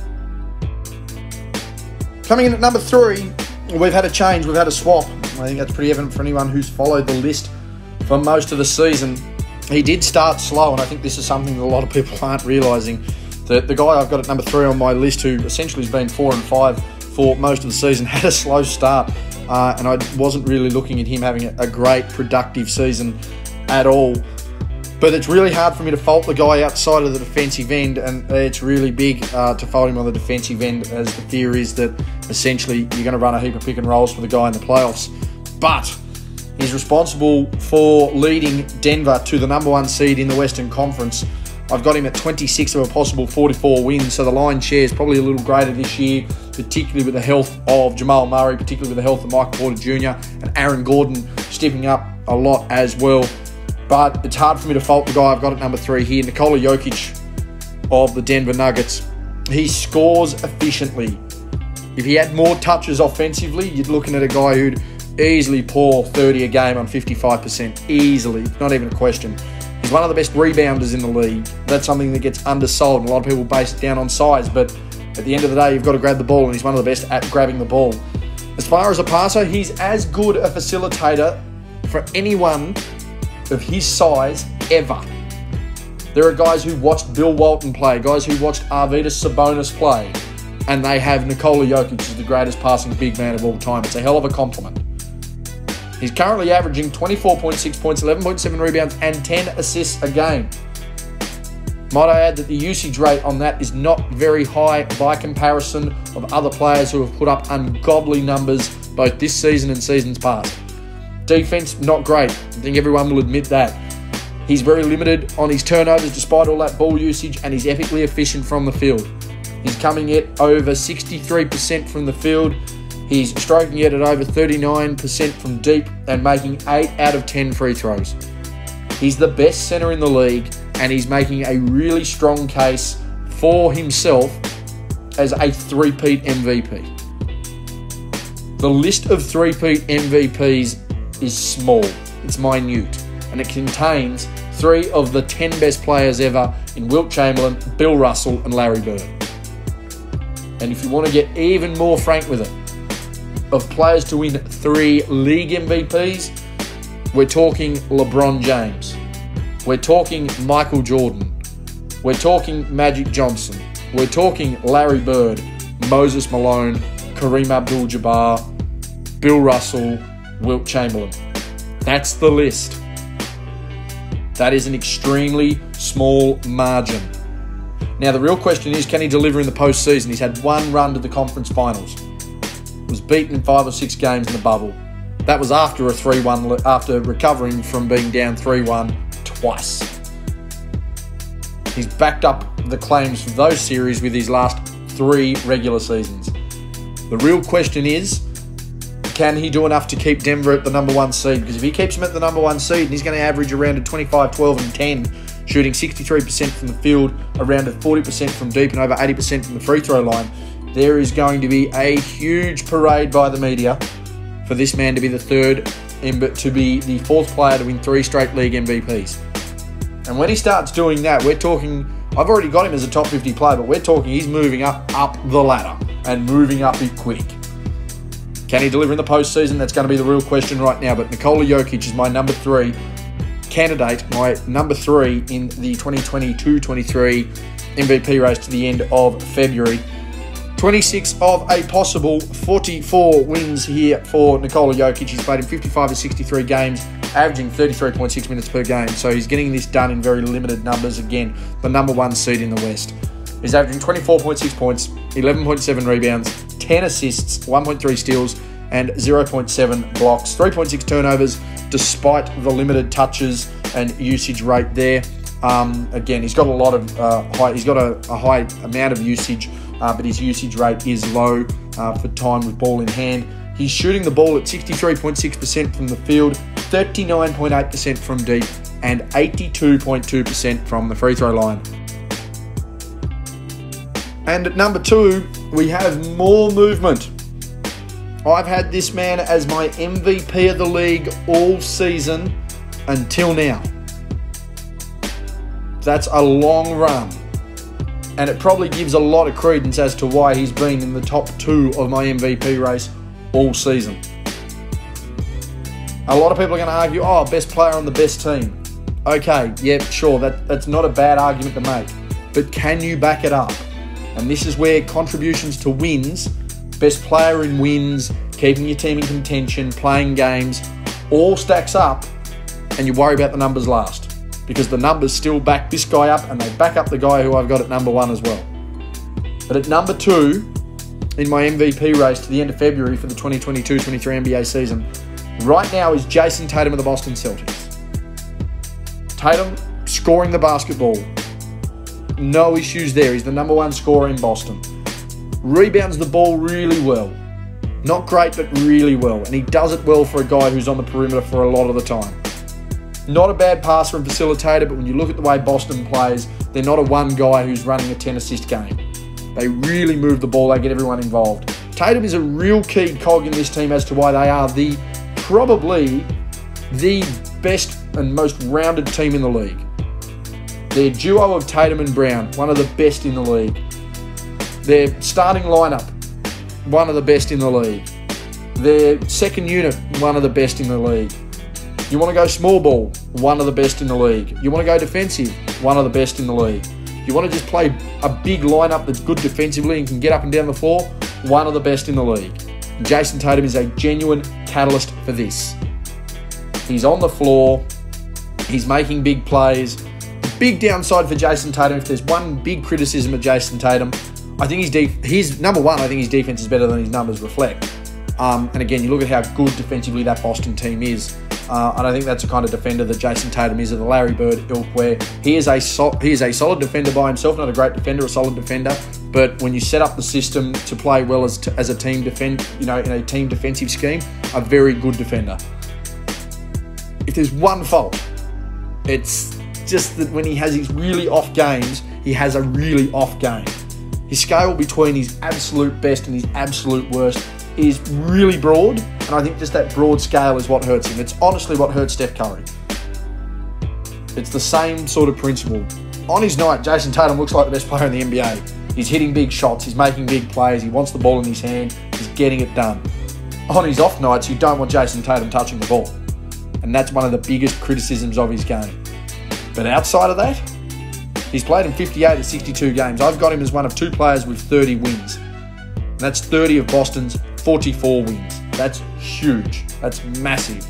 Coming in at number three, we've had a change, we've had a swap. I think that's pretty evident for anyone who's followed the list for most of the season. He did start slow, and I think this is something that a lot of people aren't realising. The, the guy I've got at number three on my list, who essentially has been four and five for most of the season, had a slow start, uh, and I wasn't really looking at him having a, a great, productive season at all. But it's really hard for me to fault the guy outside of the defensive end, and it's really big uh, to fault him on the defensive end, as the fear is that essentially you're going to run a heap of pick and rolls for the guy in the playoffs. But he's responsible for leading Denver to the number one seed in the Western Conference. I've got him at twenty-six of a possible forty-four wins, so the line share is probably a little greater this year, particularly with the health of Jamal Murray, particularly with the health of Michael Porter Junior and Aaron Gordon stepping up a lot as well. But it's hard for me to fault the guy I've got at number three here, Nikola Jokic of the Denver Nuggets. He scores efficiently. If he had more touches offensively, you're looking at a guy who'd easily pour thirty a game on fifty-five percent. Easily. Not even a question. He's one of the best rebounders in the league. That's something that gets undersold, and a lot of people base it down on size, but at the end of the day, you've got to grab the ball, and he's one of the best at grabbing the ball. As far as a passer, he's as good a facilitator for anyone of his size ever. There are guys who watched Bill Walton play, guys who watched Arvydas Sabonis play, and they have Nikola Jokic as the greatest passing big man of all time. It's a hell of a compliment. He's currently averaging twenty-four point six points, eleven point seven rebounds, and ten assists a game. Might I add that the usage rate on that is not very high by comparison of other players who have put up ungodly numbers both this season and seasons past. Defense, not great. I think everyone will admit that. He's very limited on his turnovers despite all that ball usage, and he's epically efficient from the field. He's coming at over sixty-three percent from the field. He's striking it at over thirty-nine percent from deep and making eight out of ten free throws. He's the best center in the league, and he's making a really strong case for himself as a three-peat M V P. The list of three-peat M V Ps is small. It's minute, and it contains three of the ten best players ever in Wilt Chamberlain, Bill Russell, and Larry Bird. And if you want to get even more frank with it, of players to win three league M V Ps, we're talking LeBron James. We're talking Michael Jordan. We're talking Magic Johnson. We're talking Larry Bird, Moses Malone, Kareem Abdul-Jabbar, Bill Russell, Wilt Chamberlain. That's the list. That is an extremely small margin. Now, the real question is, can he deliver in the postseason? He's had one run to the conference finals. Was beaten in five or six games in the bubble. That was after a three one, after recovering from being down three one twice. He's backed up the claims for those series with his last three regular seasons. The real question is, can he do enough to keep Denver at the number one seed? Because if he keeps him at the number one seed, he's going to average around a twenty-five, twelve, and ten, shooting sixty-three percent from the field, around a forty percent from deep, and over eighty percent from the free throw line. There is going to be a huge parade by the media for this man to be the third, to be the fourth player to win three straight league M V Ps. And when he starts doing that, we're talking, I've already got him as a top fifty player, but we're talking he's moving up, up the ladder and moving up it quick. Can he deliver in the postseason? That's going to be the real question right now. But Nikola Jokic is my number three candidate, my number three in the twenty twenty-two twenty-three M V P race to the end of February. twenty-six of a possible forty-four wins here for Nikola Jokic. He's played in fifty-five to sixty-three games, averaging thirty-three point six minutes per game. So he's getting this done in very limited numbers. Again, the number one seed in the West. He's averaging twenty-four point six points, eleven point seven rebounds, ten assists, one point three steals, and zero point seven blocks, three point six turnovers, despite the limited touches and usage rate there. Um, again, he's got a lot of uh, high. He's got a, a high amount of usage, uh, but his usage rate is low uh, for time with ball in hand. He's shooting the ball at sixty-three point six percent from the field, thirty-nine point eight percent from deep, and eighty-two point two percent from the free throw line. And at number two, we have more movement. I've had this man as my M V P of the league all season until now. That's a long run. And it probably gives a lot of credence as to why he's been in the top two of my M V P race all season. A lot of people are going to argue, oh, best player on the best team. Okay, yeah, sure, that, that's not a bad argument to make. But can you back it up? And this is where contributions to wins, best player in wins, keeping your team in contention, playing games, all stacks up, and you worry about the numbers last. Because the numbers still back this guy up, and they back up the guy who I've got at number one as well. But at number two, in my M V P race to the end of February for the twenty twenty-two twenty-three N B A season, right now is Jason Tatum of the Boston Celtics. Tatum scoring the basketball. No issues there. He's the number one scorer in Boston. Rebounds the ball really well. Not great, but really well. And he does it well for a guy who's on the perimeter for a lot of the time. Not a bad passer and facilitator, but when you look at the way Boston plays, they're not a one guy who's running a ten assist game. They really move the ball. They get everyone involved. Tatum is a real key cog in this team as to why they are the probably the best and most rounded team in the league. Their duo of Tatum and Brown, one of the best in the league. Their starting lineup, one of the best in the league. Their second unit, one of the best in the league. You want to go small ball, one of the best in the league. You want to go defensive, one of the best in the league. You want to just play a big lineup that's good defensively and can get up and down the floor, one of the best in the league. Jason Tatum is a genuine catalyst for this. He's on the floor. He's making big plays. The big downside for Jason Tatum, if there's one big criticism of Jason Tatum, I think his, def- his number one, I think his defense is better than his numbers reflect. Um, and again, you look at how good defensively that Boston team is. Uh, and I think that's the kind of defender that Jason Tatum is of the Larry Bird ilk, where he is a so- he is a solid defender by himself, not a great defender, a solid defender. But when you set up the system to play well as t- as a team defend, you know, in a team defensive scheme, a very good defender. If there's one fault, it's just that when he has his really off games, he has a really off game. His scale between his absolute best and his absolute worst is really broad, and I think just that broad scale is what hurts him. It's honestly what hurts Steph Curry. It's the same sort of principle. On his night, Jason Tatum looks like the best player in the N B A. He's hitting big shots, he's making big plays, he wants the ball in his hand, he's getting it done. On his off nights, you don't want Jason Tatum touching the ball. And that's one of the biggest criticisms of his game. But outside of that, he's played in fifty-eight of sixty-two games. I've got him as one of two players with thirty wins. And that's thirty of Boston's forty-four wins. That's huge. That's massive.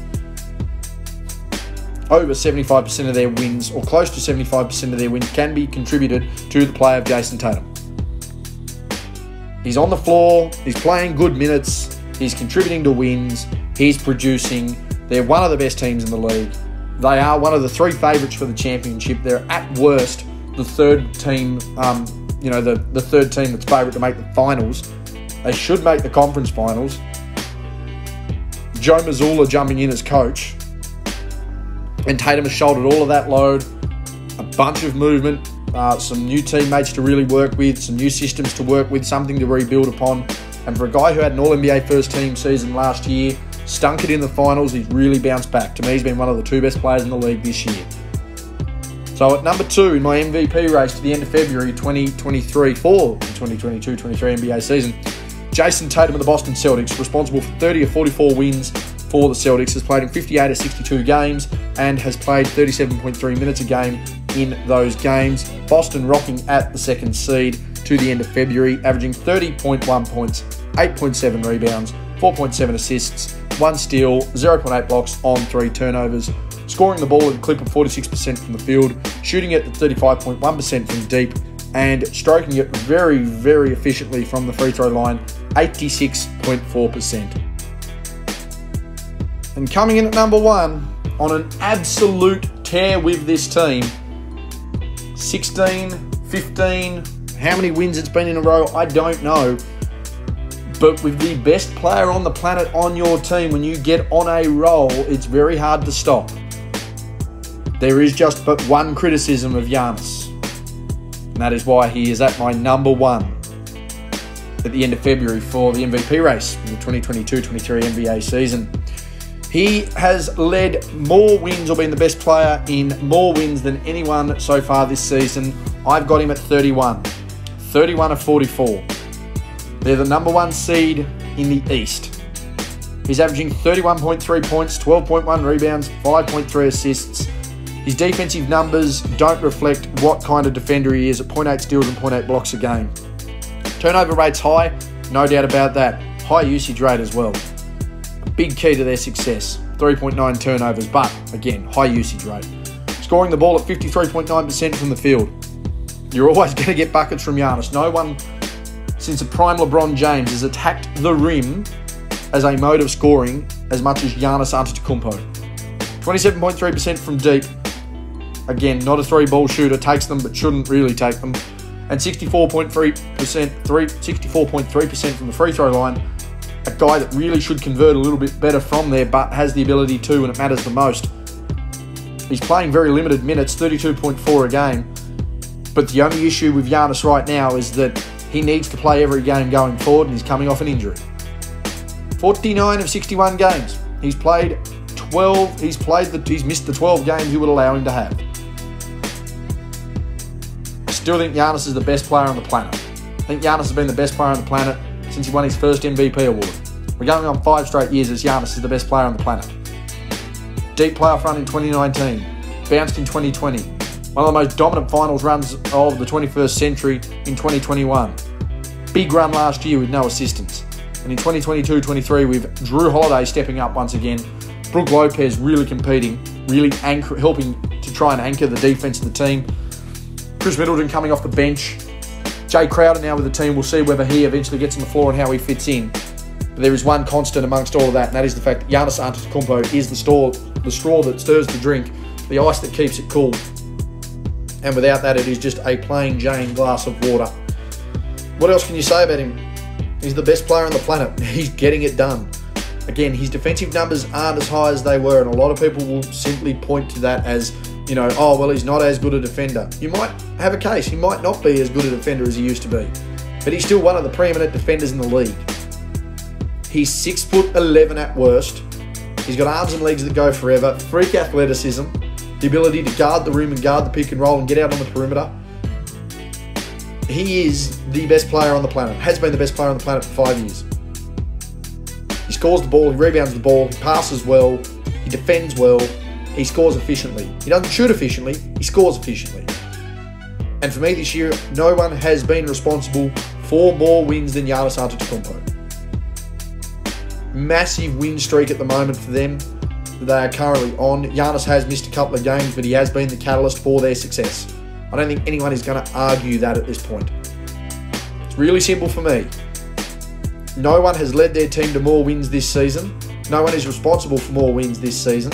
Over seventy-five percent of their wins, or close to seventy-five percent of their wins, can be contributed to the play of Jason Tatum. He's on the floor, he's playing good minutes, he's contributing to wins, he's producing. They're one of the best teams in the league. They are one of the three favourites for the championship. They're at worst the third team, um, you know, the, the third team that's favourite to make the finals. They should make the conference finals. Joe Mazzulla jumping in as coach. And Tatum has shouldered all of that load. A bunch of movement. Uh, some new teammates to really work with. Some new systems to work with. Something to rebuild upon. And for a guy who had an All N B A first team season last year, stunk it in the finals, he's really bounced back. To me, he's been one of the two best players in the league this year. So at number two in my M V P race to the end of February twenty twenty-three for the twenty twenty-two twenty-three N B A season, Jason Tatum of the Boston Celtics, responsible for thirty of forty-four wins for the Celtics, has played in fifty-eight of sixty-two games and has played thirty-seven point three minutes a game in those games. Boston rocking at the second seed to the end of February, averaging thirty point one points, eight point seven rebounds, four point seven assists, one steal, zero point eight blocks on three turnovers, scoring the ball at a clip of forty-six percent from the field, shooting it at thirty-five point one percent from deep, and stroking it very, very efficiently from the free throw line, eighty-six point four percent. And coming in at number one, on an absolute tear with this team, sixteen, fifteen, how many wins it's been in a row, I don't know. But with the best player on the planet on your team, when you get on a roll, it's very hard to stop. There is just but one criticism of Giannis, and that is why he is at my number one at the end of February for the M V P race in the twenty twenty-two twenty-three N B A season. He has led more wins, or been the best player in more wins than anyone so far this season. I've got him at thirty-one. thirty-one of forty-four. They're the number one seed in the East. He's averaging thirty-one point three points, twelve point one rebounds, five point three assists. His defensive numbers don't reflect what kind of defender he is at zero point eight steals and zero point eight blocks a game. Turnover rate's high, no doubt about that. High usage rate as well. A big key to their success. three point nine turnovers, but again, high usage rate. Scoring the ball at fifty-three point nine percent from the field. You're always going to get buckets from Giannis. No one since a prime LeBron James has attacked the rim as a mode of scoring as much as Giannis Antetokounmpo. twenty-seven point three percent from deep. Again, not a three-ball shooter, takes them but shouldn't really take them. And sixty-four point three percent, sixty-four point three percent from the free throw line. A guy that really should convert a little bit better from there, but has the ability to when it matters the most. He's playing very limited minutes, thirty-two point four a game. But the only issue with Giannis right now is that he needs to play every game going forward, and he's coming off an injury. forty-nine of sixty-one games. He's played twelve. He's played the. He's missed the twelve games you would allow him to have. I still think Giannis is the best player on the planet. I think Giannis has been the best player on the planet since he won his first M V P award. We're going on five straight years as Giannis is the best player on the planet. Deep playoff run in twenty nineteen. Bounced in twenty twenty. One of the most dominant finals runs of the twenty-first century in twenty twenty-one. Big run last year with no assistance. And in twenty twenty-two twenty-three, we've Drew Holiday stepping up once again. Brook Lopez really competing, really anchor, helping to try and anchor the defense of the team. Chris Middleton coming off the bench. Jay Crowder now with the team. We'll see whether he eventually gets on the floor and how he fits in. But there is one constant amongst all of that, and that is the fact that Giannis Antetokounmpo is the, store, the straw that stirs the drink, the ice that keeps it cool. And without that, it is just a plain Jane glass of water. What else can you say about him? He's the best player on the planet. He's getting it done. Again, his defensive numbers aren't as high as they were, and a lot of people will simply point to that as, you know, oh, well, he's not as good a defender. You might have a case. He might not be as good a defender as he used to be, but he's still one of the preeminent defenders in the league. He's six foot eleven at worst. He's got arms and legs that go forever, freak athleticism, the ability to guard the rim and guard the pick and roll and get out on the perimeter. He is the best player on the planet, has been the best player on the planet for five years. He scores the ball, he rebounds the ball, he passes well, he defends well, he scores efficiently. He doesn't shoot efficiently, he scores efficiently. And for me this year, no one has been responsible for more wins than Giannis Antetokounmpo. Massive win streak at the moment for them that they are currently on. Giannis has missed a couple of games, but he has been the catalyst for their success. I don't think anyone is going to argue that at this point. It's really simple for me. No one has led their team to more wins this season. No one is responsible for more wins this season.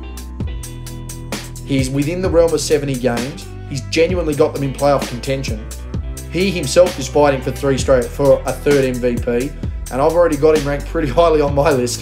He's within the realm of seventy games. He's genuinely got them in playoff contention. He himself is fighting for three straight for a third M V P, and I've already got him ranked pretty highly on my list,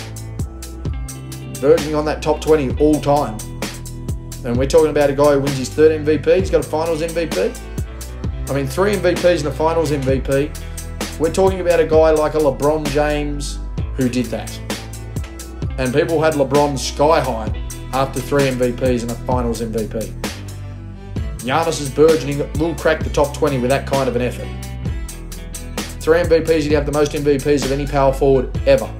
verging on that top twenty all time. And we're talking about a guy who wins his third M V P. He's got a finals M V P. I mean, three M V Ps and a finals M V P. We're talking about a guy like a LeBron James who did that. And people had LeBron sky high after three M V Ps and a finals M V P. Giannis is burgeoning, will crack the top twenty with that kind of an effort. Three M V Ps, he'd have the most M V Ps of any power forward ever.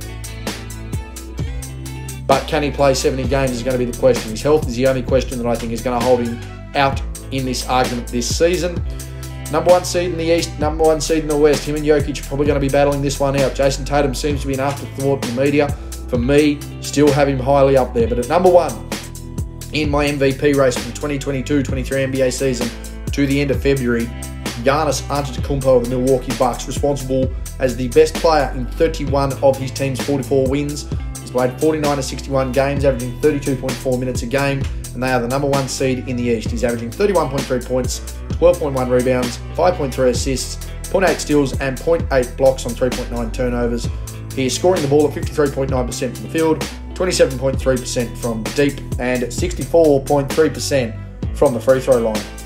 But can he play seventy games is going to be the question. His health is the only question that I think is going to hold him out in this argument this season. Number one seed in the East, number one seed in the West. Him and Jokic are probably going to be battling this one out. Jason Tatum seems to be an afterthought in the media. For me, still have him highly up there. But at number one in my M V P race from the twenty twenty-two twenty-three N B A season to the end of February, Giannis Antetokounmpo of the Milwaukee Bucks, responsible as the best player in thirty-one of his team's forty-four wins. He's played forty-nine to sixty-one games, averaging thirty-two point four minutes a game, and they are the number one seed in the East. He's averaging thirty-one point three points, twelve point one rebounds, five point three assists, zero point eight steals, and zero point eight blocks on three point nine turnovers. He is scoring the ball at fifty-three point nine percent from the field, twenty-seven point three percent from deep, and sixty-four point three percent from the free throw line.